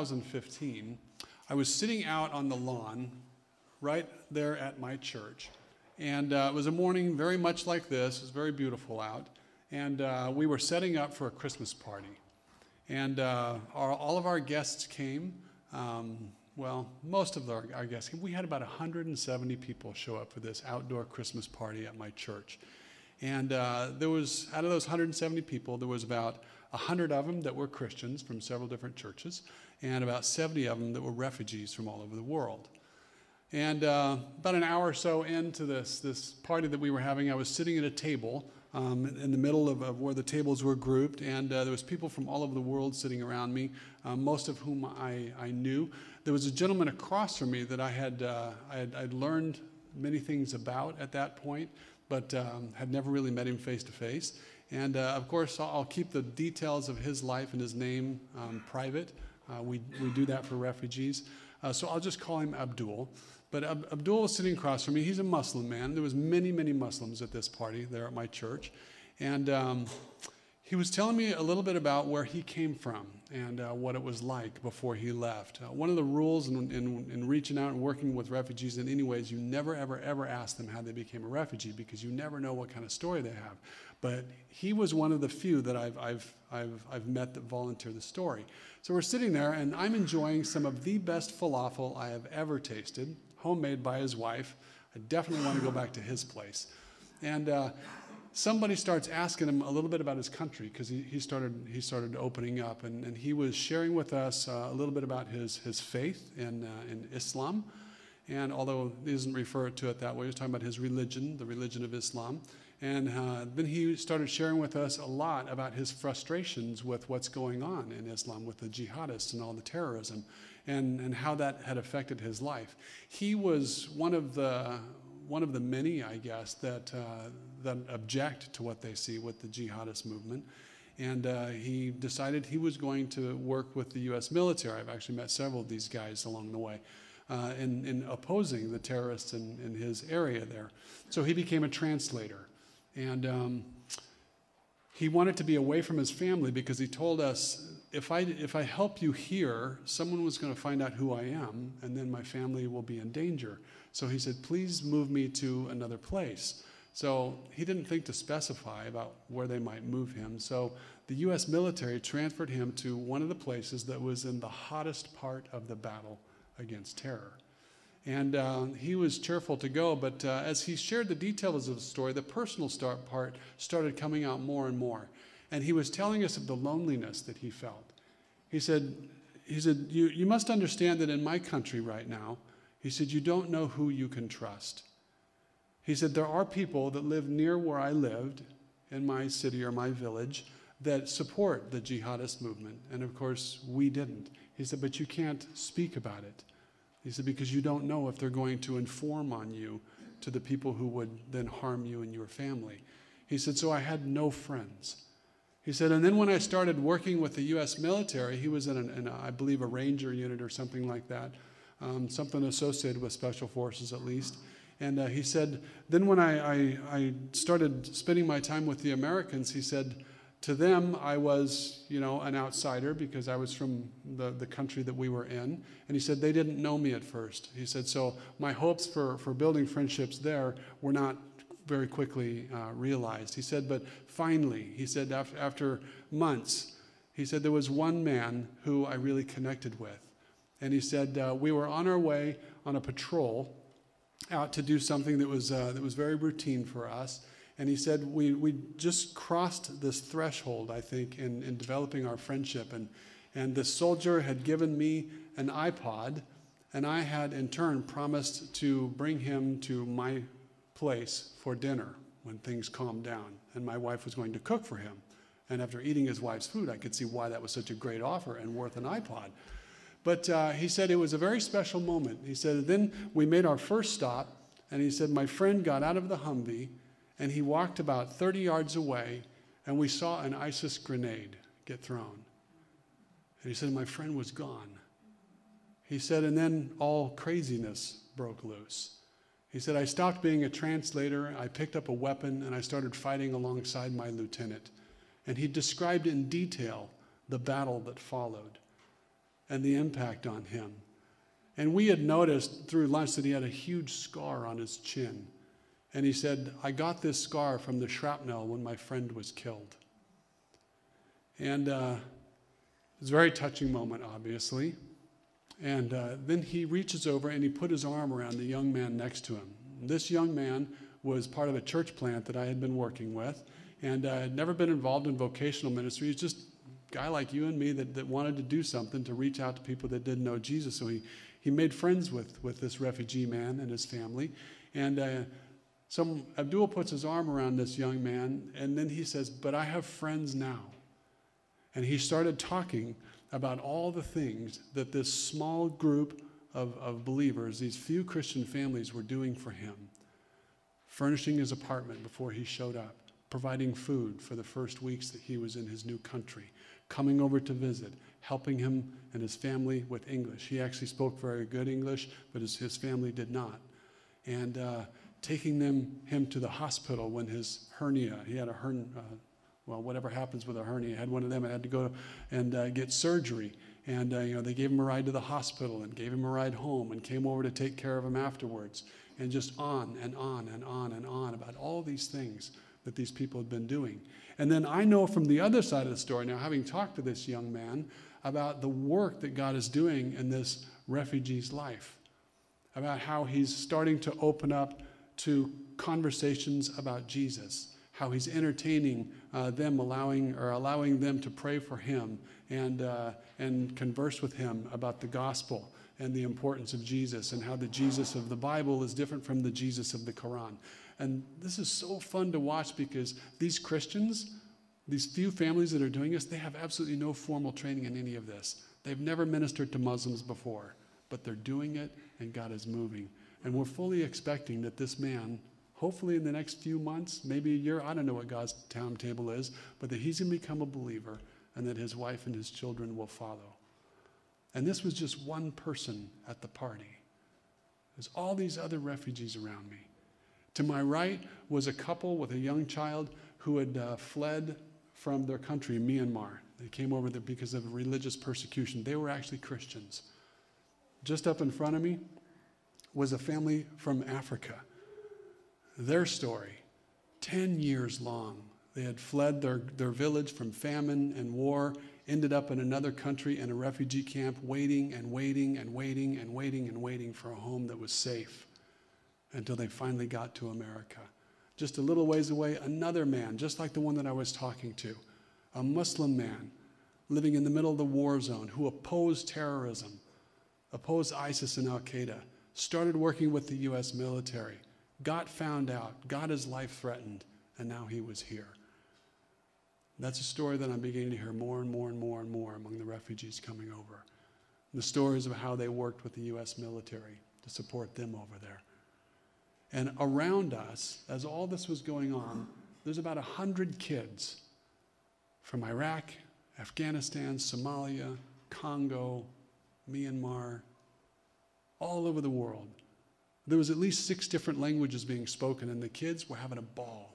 2015, I was sitting out on the lawn right there at my church. And it was a morning very much like this. It was very beautiful out. And we were setting up for a Christmas party. And all of our guests came. Well, most of our guests came. We had about 170 people show up for this outdoor Christmas party at my church. And there was, out of those 170 people, there was about 100 of them that were Christians from several different churches, and about 70 of them that were refugees from all over the world. And about an hour or so into this party that we were having, I was sitting at a table in the middle of where the tables were grouped, and there was people from all over the world sitting around me, most of whom I knew. There was a gentleman across from me that I'd learned many things about at that point, but had never really met him face to face. And of course, I'll keep the details of his life and his name private. We do that for refugees. So I'll just call him Abdul. But Abdul was sitting across from me. He's a Muslim man. There was many, many Muslims at this party there at my church. And he was telling me a little bit about where he came from and what it was like before he left. One of the rules in reaching out and working with refugees in any ways, you never, ever, ever ask them how they became a refugee, because you never know what kind of story they have. But he was one of the few that I've met that volunteer the story. So we're sitting there, and I'm enjoying some of the best falafel I have ever tasted, homemade by his wife. I definitely want to go back to his place. And somebody starts asking him a little bit about his country, because he started opening up, and he was sharing with us a little bit about his faith in Islam. And although he doesn't refer to it that way, he was talking about his religion, the religion of Islam. And then he started sharing with us a lot about his frustrations with what's going on in Islam, with the jihadists and all the terrorism, and how that had affected his life. He was one of the many, I guess, that object to what they see with the jihadist movement. And he decided he was going to work with the U.S. military. I've actually met several of these guys along the way in opposing the terrorists in his area there. So he became a translator. And he wanted to be away from his family, because he told us, if I help you here, someone was going to find out who I am, and then my family will be in danger. So he said, please move me to another place. So he didn't think to specify about where they might move him. So the U.S. military transferred him to one of the places that was in the hottest part of the battle against terror. And he was cheerful to go, but as he shared the details of the story, the personal part started coming out more and more. And he was telling us of the loneliness that he felt. He said, you must understand that in my country right now, he said, you don't know who you can trust. He said, there are people that live near where I lived, in my city or my village, that support the jihadist movement. And of course, we didn't. He said, but you can't speak about it. He said, because you don't know if they're going to inform on you to the people who would then harm you and your family. He said, so I had no friends. He said, and then when I started working with the U.S. military, he was in I believe, a Ranger unit or something like that, something associated with Special Forces at least. And he said, then when I started spending my time with the Americans, he said, to them, I was, an outsider, because I was from the country that we were in. And he said, they didn't know me at first. He said, so my hopes for building friendships there were not very quickly realized. He said, but finally, he said, after months, he said, there was one man who I really connected with. And he said, we were on our way on a patrol out to do something that was very routine for us. And he said, we just crossed this threshold, I think, in developing our friendship. And this soldier had given me an iPod, and I had in turn promised to bring him to my place for dinner when things calmed down. And my wife was going to cook for him. And after eating his wife's food, I could see why that was such a great offer and worth an iPod. But he said it was a very special moment. He said, then we made our first stop, and he said, my friend got out of the Humvee, and he walked about 30 yards away, and we saw an ISIS grenade get thrown. And he said, my friend was gone. He said, and then all craziness broke loose. He said, I stopped being a translator, I picked up a weapon, and I started fighting alongside my lieutenant. And he described in detail the battle that followed and the impact on him. And we had noticed through lunch that he had a huge scar on his chin. And he said, I got this scar from the shrapnel when my friend was killed. And it was a very touching moment, obviously. And then he reaches over and he put his arm around the young man next to him. This young man was part of a church plant that I had been working with, and had never been involved in vocational ministry. He's just a guy like you and me that wanted to do something to reach out to people that didn't know Jesus. So he made friends with this refugee man and his family. And Abdul puts his arm around this young man, and then he says, but I have friends now. And he started talking about all the things that this small group of believers, these few Christian families, were doing for him. Furnishing his apartment before he showed up, providing food for the first weeks that he was in his new country, coming over to visit, helping him and his family with English. He actually spoke very good English, but his family did not. And taking him to the hospital when his hernia, he had a hernia, well, whatever happens with a hernia, he had one of them and had to go and get surgery. And they gave him a ride to the hospital and gave him a ride home and came over to take care of him afterwards. And just on and on and on and on about all these things that these people had been doing. And then I know from the other side of the story, now having talked to this young man, about the work that God is doing in this refugee's life, about how he's starting to open up to conversations about Jesus, how he's entertaining them, allowing them to pray for him and converse with him about the gospel and the importance of Jesus, and how the Jesus of the Bible is different from the Jesus of the Quran. And this is so fun to watch, because these Christians, these few families that are doing this, they have absolutely no formal training in any of this. They've never ministered to Muslims before, but they're doing it, and God is moving. And we're fully expecting that this man, hopefully in the next few months, maybe a year, I don't know what God's timetable is, but that he's going to become a believer, and that his wife and his children will follow. And this was just one person at the party. There's all these other refugees around me. To my right was a couple with a young child who had fled from their country, Myanmar. They came over there because of religious persecution. They were actually Christians. Just up in front of me was a family from Africa. Their story, 10 years long. They had fled their village from famine and war, ended up in another country in a refugee camp, waiting and waiting and waiting and waiting and waiting for a home that was safe, until they finally got to America. Just a little ways away, another man, just like the one that I was talking to, a Muslim man living in the middle of the war zone who opposed terrorism, opposed ISIS and Al-Qaeda, started working with the U.S. military, got found out, got his life threatened, and now he was here. That's a story that I'm beginning to hear more and more and more and more among the refugees coming over. The stories of how they worked with the U.S. military to support them over there. And around us, as all this was going on, there's about 100 kids from Iraq, Afghanistan, Somalia, Congo, Myanmar, all over the world. There was at least 6 different languages being spoken, and the kids were having a ball.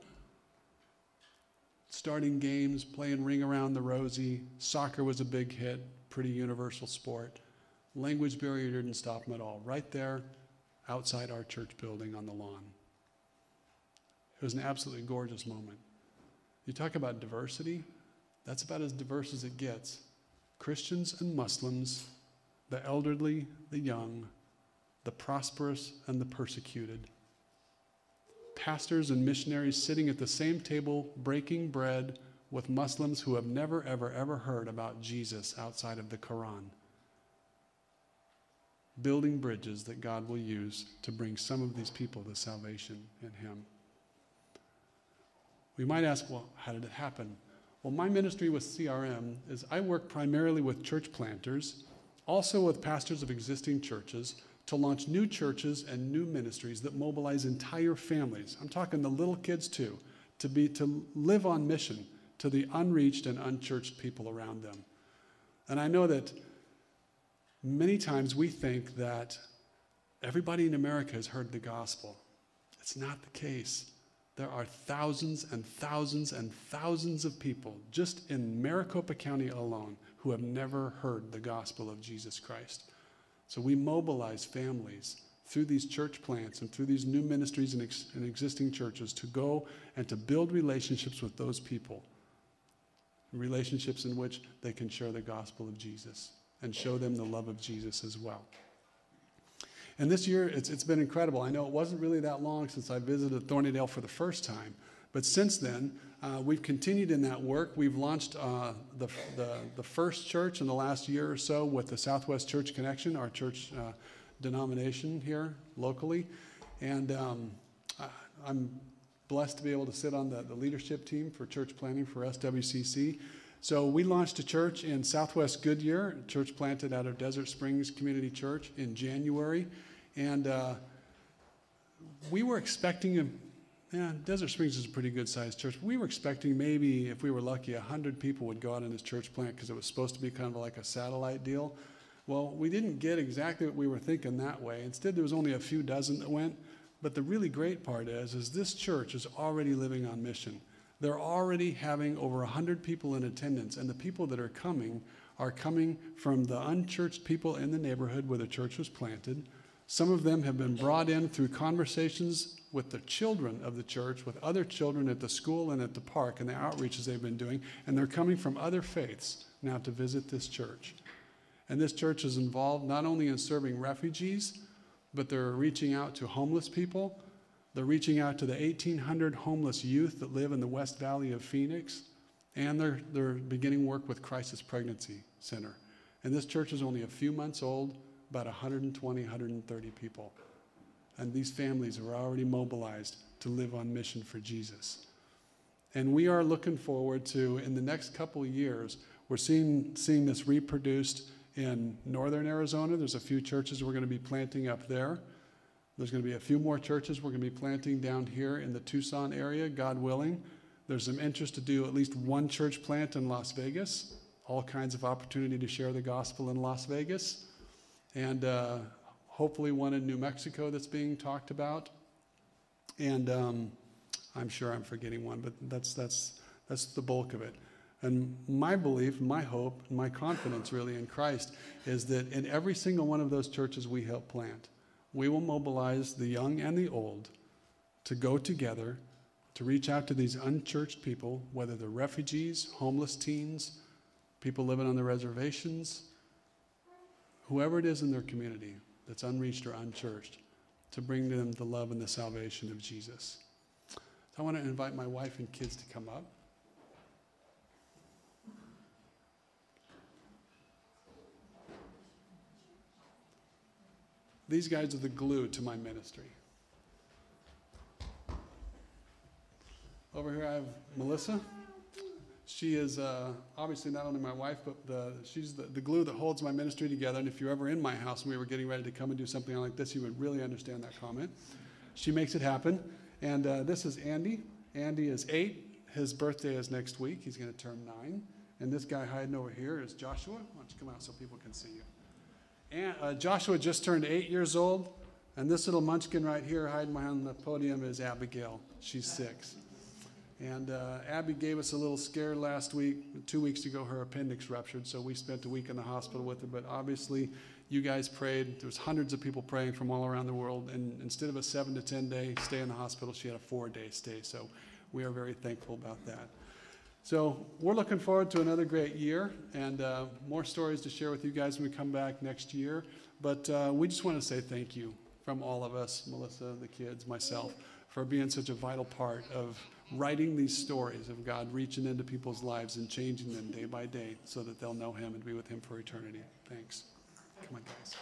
Starting games, playing Ring Around the Rosie. Soccer was a big hit, pretty universal sport. Language barrier didn't stop them at all. Right there, outside our church building on the lawn. It was an absolutely gorgeous moment. You talk about diversity, that's about as diverse as it gets. Christians and Muslims, the elderly, the young, the prosperous and the persecuted. Pastors and missionaries sitting at the same table breaking bread with Muslims who have never, ever, ever heard about Jesus outside of the Quran. Building bridges that God will use to bring some of these people to salvation in Him. We might ask, well, how did it happen? Well, my ministry with CRM is I work primarily with church planters, also with pastors of existing churches, to launch new churches and new ministries that mobilize entire families. I'm talking the little kids too, to live on mission to the unreached and unchurched people around them. And I know that many times we think that everybody in America has heard the gospel. It's not the case. There are thousands and thousands and thousands of people just in Maricopa County alone who have never heard the gospel of Jesus Christ. So we mobilize families through these church plants and through these new ministries and existing churches to go and to build relationships with those people, relationships in which they can share the gospel of Jesus and show them the love of Jesus as well. And this year, it's been incredible. I know it wasn't really that long since I visited Thornydale for the first time, but since then, we've continued in that work. We've launched the first church in the last year or so with the Southwest Church Connection, our church denomination here locally. And I'm blessed to be able to sit on the leadership team for church planning for SWCC. So we launched a church in Southwest Goodyear, a church planted out of Desert Springs Community Church in January. And we were expecting Desert Springs is a pretty good sized church. We were expecting maybe, if we were lucky, 100 people would go out in this church plant because it was supposed to be kind of like a satellite deal. Well, we didn't get exactly what we were thinking that way. Instead, there was only a few dozen that went. But the really great part is this church is already living on mission. They're already having over 100 people in attendance, and the people that are coming from the unchurched people in the neighborhood where the church was planted. Some of them have been brought in through conversations with the children of the church, with other children at the school and at the park, and the outreaches they've been doing, and they're coming from other faiths now to visit this church. And this church is involved not only in serving refugees, but they're reaching out to homeless people. They're reaching out to the 1,800 homeless youth that live in the West Valley of Phoenix, and they're beginning work with Crisis Pregnancy Center. And this church is only a few months old, about 120, 130 people. And these families are already mobilized to live on mission for Jesus. And we are looking forward to, in the next couple of years, we're seeing this reproduced in northern Arizona. There's a few churches we're going to be planting up there. There's going to be a few more churches we're going to be planting down here in the Tucson area, God willing. There's some interest to do at least one church plant in Las Vegas. All kinds of opportunity to share the gospel in Las Vegas. And hopefully one in New Mexico that's being talked about. And I'm sure I'm forgetting one, but that's the bulk of it. And my belief, my hope, my confidence really in Christ is that in every single one of those churches we help plant, we will mobilize the young and the old to go together to reach out to these unchurched people, whether they're refugees, homeless teens, people living on the reservations, whoever it is in their community that's unreached or unchurched, to bring them the love and the salvation of Jesus. So I want to invite my wife and kids to come up. These guys are the glue to my ministry. Over here I have Melissa. She is obviously not only my wife, but she's the glue that holds my ministry together. And if you're ever in my house and we were getting ready to come and do something like this, you would really understand that comment. She makes it happen. And this is Andy. Andy is 8. His birthday is next week. He's going to turn 9. And this guy hiding over here is Joshua. Why don't you come out so people can see you? And Joshua just turned 8 years old. And this little munchkin right here hiding behind the podium is Abigail. She's 6. And Abby gave us a little scare last week. 2 weeks ago, her appendix ruptured, so we spent a week in the hospital with her. But obviously, you guys prayed. There was hundreds of people praying from all around the world. And instead of a 7 to 10 day stay in the hospital, she had a 4-day stay. So we are very thankful about that. So we're looking forward to another great year and more stories to share with you guys when we come back next year. But we just want to say thank you from all of us, Melissa, the kids, myself, for being such a vital part of writing these stories of God reaching into people's lives and changing them day by day so that they'll know him and be with him for eternity. Thanks. Come on, guys.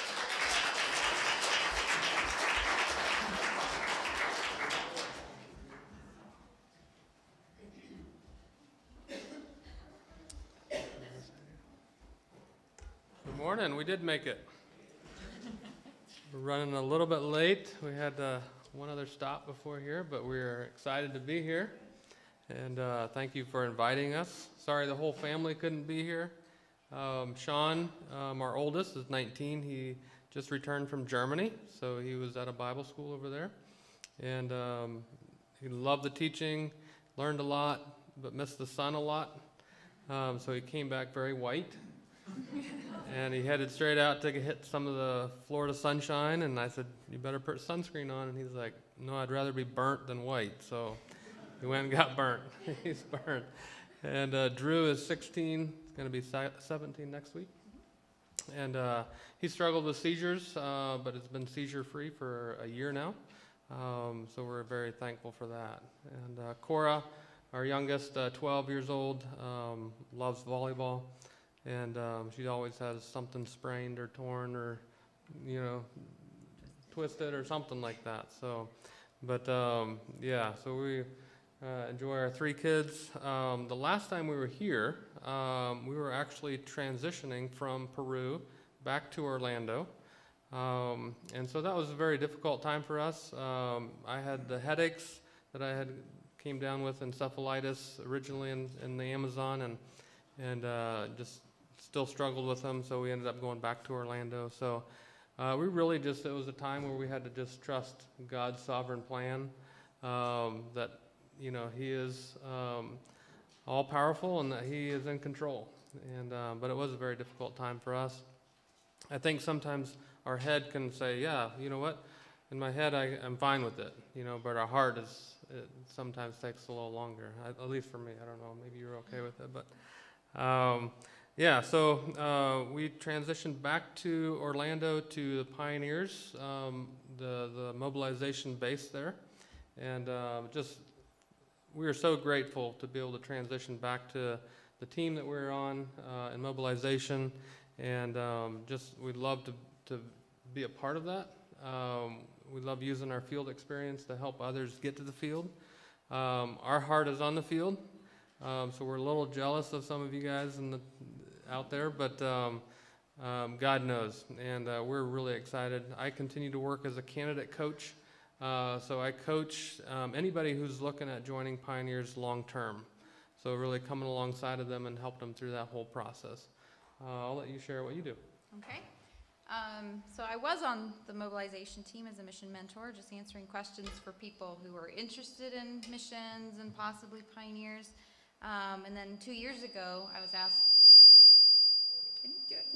Good morning. We did make it. We're running a little bit late. We had one other stop before here, but we're excited to be here. And thank you for inviting us. Sorry the whole family couldn't be here. Sean, our oldest, is 19. He just returned from Germany, so he was at a Bible school over there. And he loved the teaching, learned a lot, but missed the sun a lot. So he came back very white. And he headed straight out to hit some of the Florida sunshine, and I said, you better put sunscreen on. And he's like, no, I'd rather be burnt than white. So he went and got burnt. He's burnt. And Drew is 16, he's going to be 17 next week. And he struggled with seizures, but has been seizure-free for a year now. So we're very thankful for that. And Cora, our youngest, 12 years old, loves volleyball. And she always has something sprained or torn or, twisted or something like that. So, but yeah, so we enjoy our 3 kids. The last time we were here, we were actually transitioning from Peru back to Orlando. And so that was a very difficult time for us. I had the headaches that I had came down with, encephalitis originally in the Amazon, and just still struggled with them, so we ended up going back to Orlando. So we really it was a time where we had to just trust God's sovereign plan, that, he is all powerful and that he is in control. And but it was a very difficult time for us. I think sometimes our head can say, yeah, you know what, in my head I'm fine with it, but our heart it sometimes takes a little longer, at least for me. I don't know, maybe you're okay with it, but yeah, so we transitioned back to Orlando to the Pioneers, the mobilization base there, and we are so grateful to be able to transition back to the team that we're on in mobilization, and we'd love to be a part of that. We love using our field experience to help others get to the field. Our heart is on the field, so we're a little jealous of some of you guys out there, but God knows, and we're really excited. I continue to work as a candidate coach, so I coach anybody who's looking at joining Pioneers long term, so really coming alongside of them and help them through that whole process. I'll let you share what you do. Okay. So I was on the mobilization team as a mission mentor, just answering questions for people who were interested in missions and possibly Pioneers. And then 2 years ago, I was asked, can you do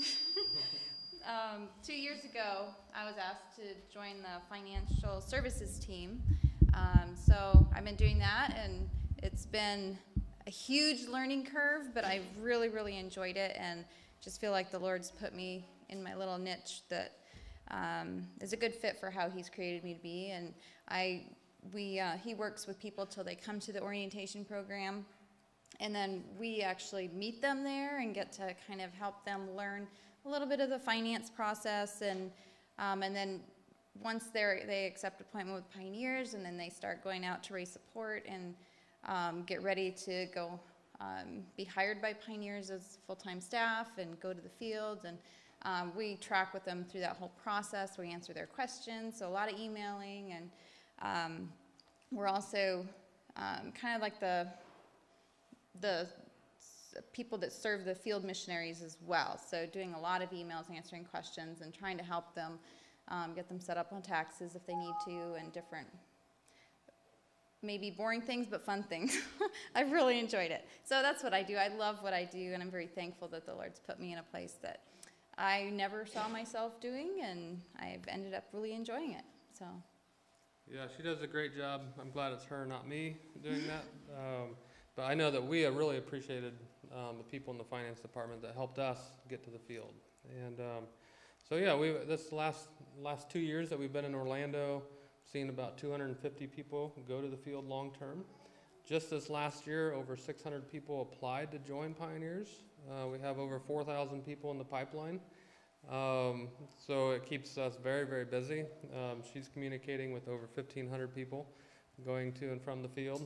it? 2 years ago, I was asked to join the financial services team. So I've been doing that, and it's been a huge learning curve, but I've really, really enjoyed it, and just feel like the Lord's put me in my little niche that is a good fit for how he's created me to be. And he works with people till they come to the orientation program. And then we actually meet them there and get to kind of help them learn a little bit of the finance process. And then once they accept appointment with Pioneers, and then they start going out to raise support and get ready to go be hired by Pioneers as full-time staff and go to the fields. And we track with them through that whole process. We answer their questions, so a lot of emailing. And we're also kind of like the people that serve the field missionaries as well. So doing a lot of emails, answering questions, and trying to help them get them set up on taxes if they need to, and different maybe boring things, but fun things. I've really enjoyed it. So that's what I do. I love what I do, and I'm very thankful that the Lord's put me in a place that I never saw myself doing, and I've ended up really enjoying it. So. Yeah, she does a great job. I'm glad it's her, not me, doing that. But I know that we have really appreciated the people in the finance department that helped us get to the field. And so yeah, this last 2 years that we've been in Orlando, seen about 250 people go to the field long term. Just this last year, over 600 people applied to join Pioneers. We have over 4,000 people in the pipeline. So it keeps us very, very busy. She's communicating with over 1,500 people going to and from the field.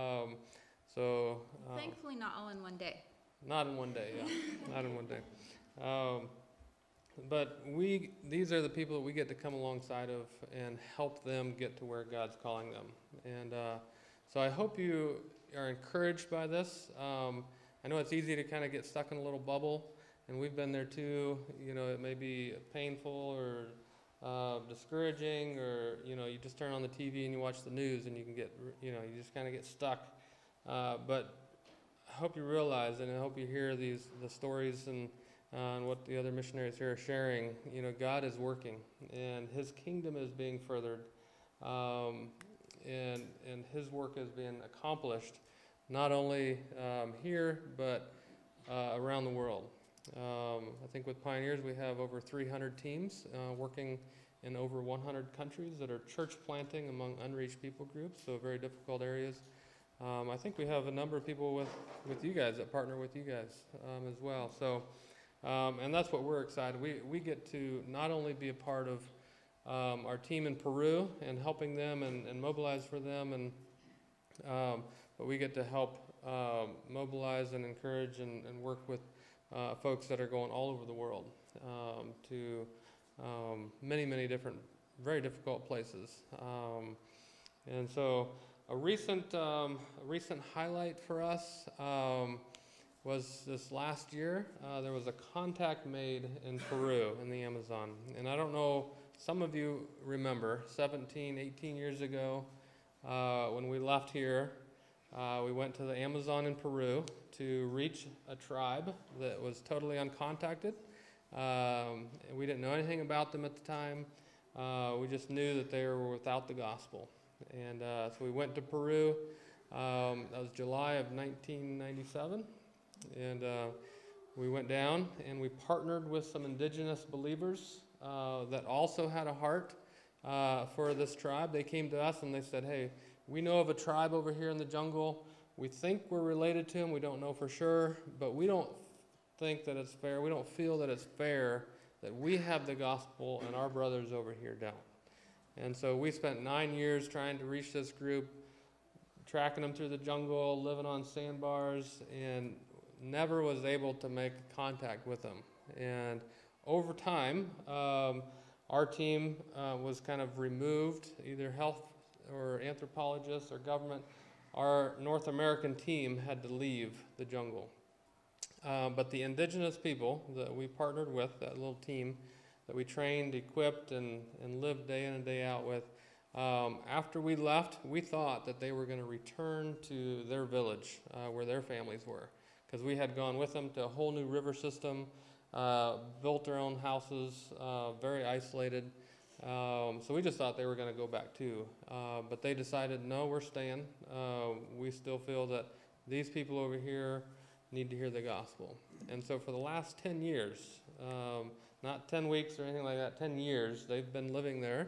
Thankfully not all in one day. Not in one day, yeah. Not in one day. But these are the people that we get to come alongside of and help them get to where God's calling them. And so I hope you are encouraged by this. I know it's easy to kind of get stuck in a little bubble, and we've been there too. You know, it may be painful or discouraging, or, you know, you just turn on the TV and you watch the news and you can get, you just kind of get stuck. But I hope you realize, and I hope you hear the stories and what the other missionaries here are sharing. You know, God is working, and His kingdom is being furthered, and His work is being accomplished, not only here, but around the world. I think with Pioneers we have over 300 teams working in over 100 countries that are church planting among unreached people groups, so very difficult areas. I think we have a number of people with you guys that partner with you guys as well. So, and that's what we're excited. We get to not only be a part of our team in Peru and helping them and mobilize for them, but we get to help mobilize and encourage and work with folks that are going all over the world to many, many different, very difficult places. And so a recent highlight for us was this last year. There was a contact made in Peru in the Amazon. And I don't know, some of you remember 17, 18 years ago when we left here, we went to the Amazon in Peru to reach a tribe that was totally uncontacted. We didn't know anything about them at the time. We just knew that they were without the gospel. And so we went to Peru. That was July of 1997. And we went down and we partnered with some indigenous believers that also had a heart for this tribe. They came to us and they said, hey, we know of a tribe over here in the jungle. We think we're related to them. We don't know for sure, but we don't think that it's fair. We don't feel that it's fair that we have the gospel and our brothers over here don't. And so we spent 9 years trying to reach this group, tracking them through the jungle, living on sandbars, and never was able to make contact with them. And over time, our team was kind of removed, either health or anthropologists or government. Our North American team had to leave the jungle. But the indigenous people that we partnered with, that little team that we trained, equipped, and lived day in and day out with, after we left, we thought that they were going to return to their village where their families were, because we had gone with them to a whole new river system, built their own houses, very isolated. So we just thought they were going to go back too. But they decided, no, we're staying. We still feel that these people over here need to hear the gospel. And so for the last 10 years, not 10 weeks or anything like that, 10 years, they've been living there,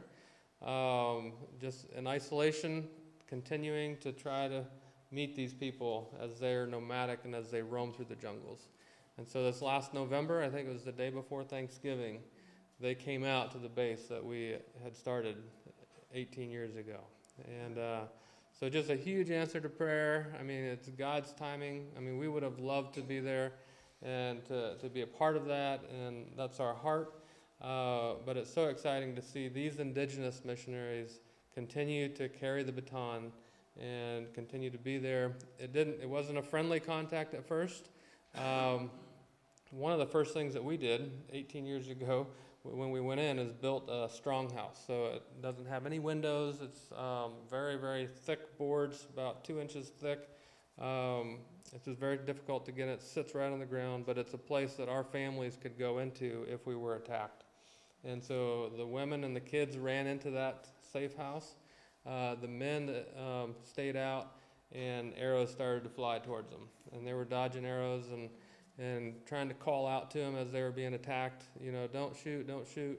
just in isolation, continuing to try to meet these people as they're nomadic and as they roam through the jungles. And so this last November, I think it was the day before Thanksgiving, they came out to the base that we had started 18 years ago. And so just a huge answer to prayer. I mean, it's God's timing. I mean, we would have loved to be there and to be a part of that, and that's our heart. But it's so exciting to see these indigenous missionaries continue to carry the baton and continue to be there. It wasn't a friendly contact at first. One of the first things that we did 18 years ago when we went in, is built a strong house. So it doesn't have any windows. It's very, very thick boards, about 2 inches thick. It's just very difficult to get it. It sits right on the ground, but it's a place that our families could go into if we were attacked. And so the women and the kids ran into that safe house. The men stayed out, and arrows started to fly towards them. And they were dodging arrows and trying to call out to them as they were being attacked, don't shoot, don't shoot.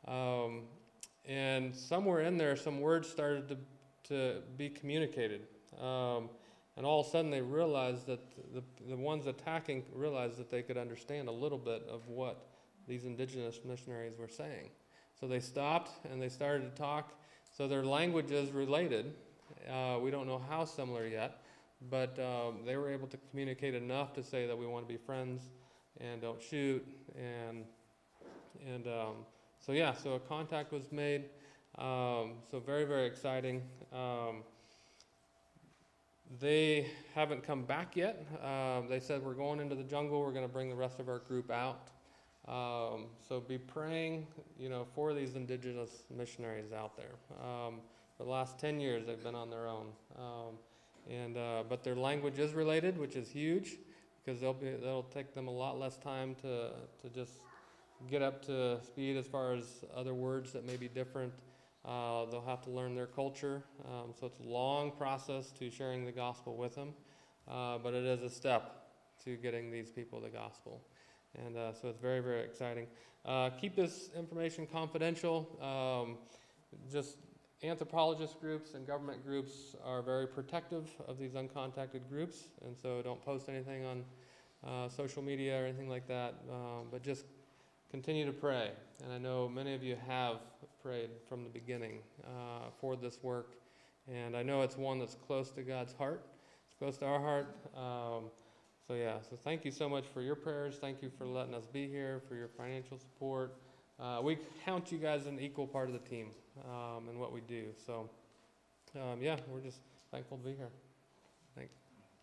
And somewhere in there, some words started to be communicated. And all of a sudden they realized that the ones attacking realized that they could understand a little bit of what these indigenous missionaries were saying. So they stopped and they started to talk. So their language is related. We don't know how similar yet, but they were able to communicate enough to say that we want to be friends and don't shoot. So a contact was made. So very, very exciting. They haven't come back yet. They said, we're going into the jungle. We're going to bring the rest of our group out. So be praying, for these indigenous missionaries out there. For the last 10 years, they've been on their own. But their language is related, which is huge, because that'll take them a lot less time to just get up to speed as far as other words that may be different. They'll have to learn their culture. So it's a long process to sharing the gospel with them, but it is a step to getting these people the gospel. And so it's very, very exciting. Keep this information confidential. Just anthropologist groups and government groups are very protective of these uncontacted groups, and so don't post anything on social media or anything like that, but just continue to pray. And I know many of you have prayed from the beginning for this work, and I know it's one that's close to God's heart. It's close to our heart. So thank you so much for your prayers. Thank you for letting us be here, for your financial support. We count you guys an equal part of the team in what we do. So, we're just thankful to be here. Thanks.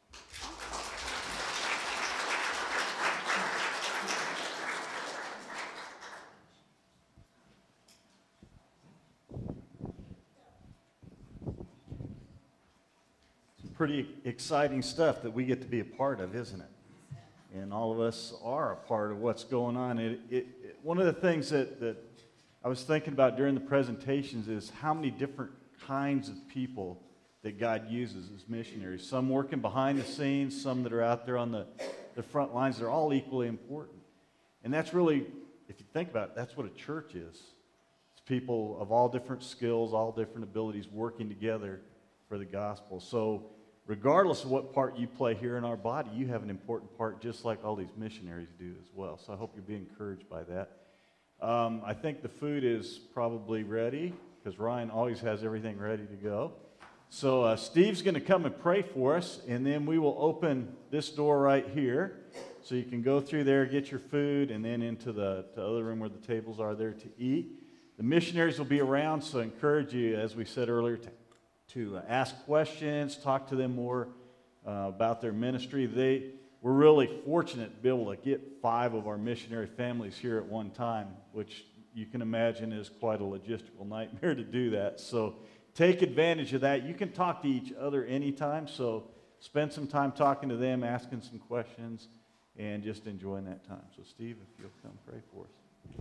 Pretty exciting stuff that we get to be a part of, isn't it? And all of us are a part of what's going on. One of the things that I was thinking about during the presentations is how many different kinds of people that God uses as missionaries. Some working behind the scenes, some that are out there on the front lines. They're all equally important. And that's really, if you think about it, that's what a church is. It's people of all different skills, all different abilities working together for the gospel. So regardless of what part you play here in our body, you have an important part just like all these missionaries do as well. So I hope you'll be encouraged by that. I think the food is probably ready because Ryan always has everything ready to go. So Steve's going to come and pray for us, and then we will open this door right here so you can go through there, get your food, and then into the other room where the tables are there to eat. The missionaries will be around, so I encourage you, as we said earlier, to ask questions, talk to them more about their ministry. We're really fortunate to be able to get 5 of our missionary families here at one time, which you can imagine is quite a logistical nightmare to do that. So take advantage of that. You can talk to each other anytime, so spend some time talking to them, asking some questions, and just enjoying that time. So Steve, if you'll come pray for us.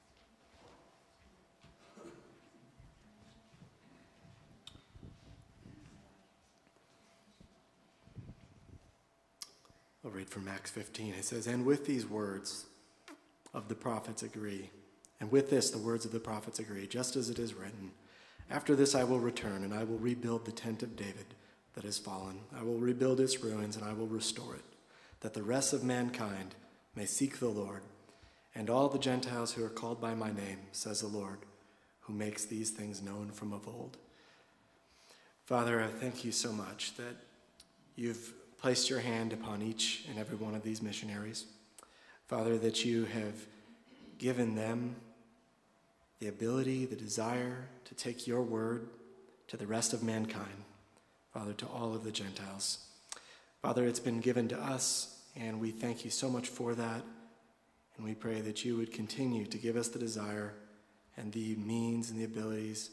I'll read from Acts 15. It says, "And with these words of the prophets agree, and with this the words of the prophets agree, just as it is written, after this I will return, and I will rebuild the tent of David that has fallen. I will rebuild its ruins, and I will restore it, that the rest of mankind may seek the Lord, and all the Gentiles who are called by my name, says the Lord, who makes these things known from of old." Father, I thank you so much that you've placed your hand upon each and every one of these missionaries. Father, that you have given them the ability, the desire to take your word to the rest of mankind. Father, to all of the Gentiles. Father, it's been given to us, and we thank you so much for that. And we pray that you would continue to give us the desire and the means and the abilities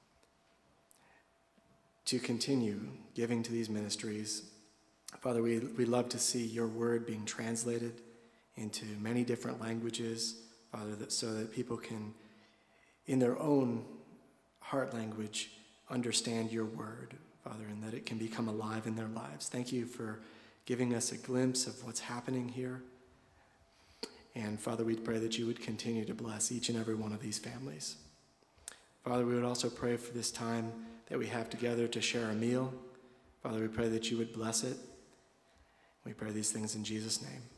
to continue giving to these ministries. Father, we love to see your word being translated into many different languages, Father, so that people can, in their own heart language, understand your word, Father, and that it can become alive in their lives. Thank you for giving us a glimpse of what's happening here. And Father, we pray that you would continue to bless each and every one of these families. Father, we would also pray for this time that we have together to share a meal. Father, we pray that you would bless it. We pray these things in Jesus' name.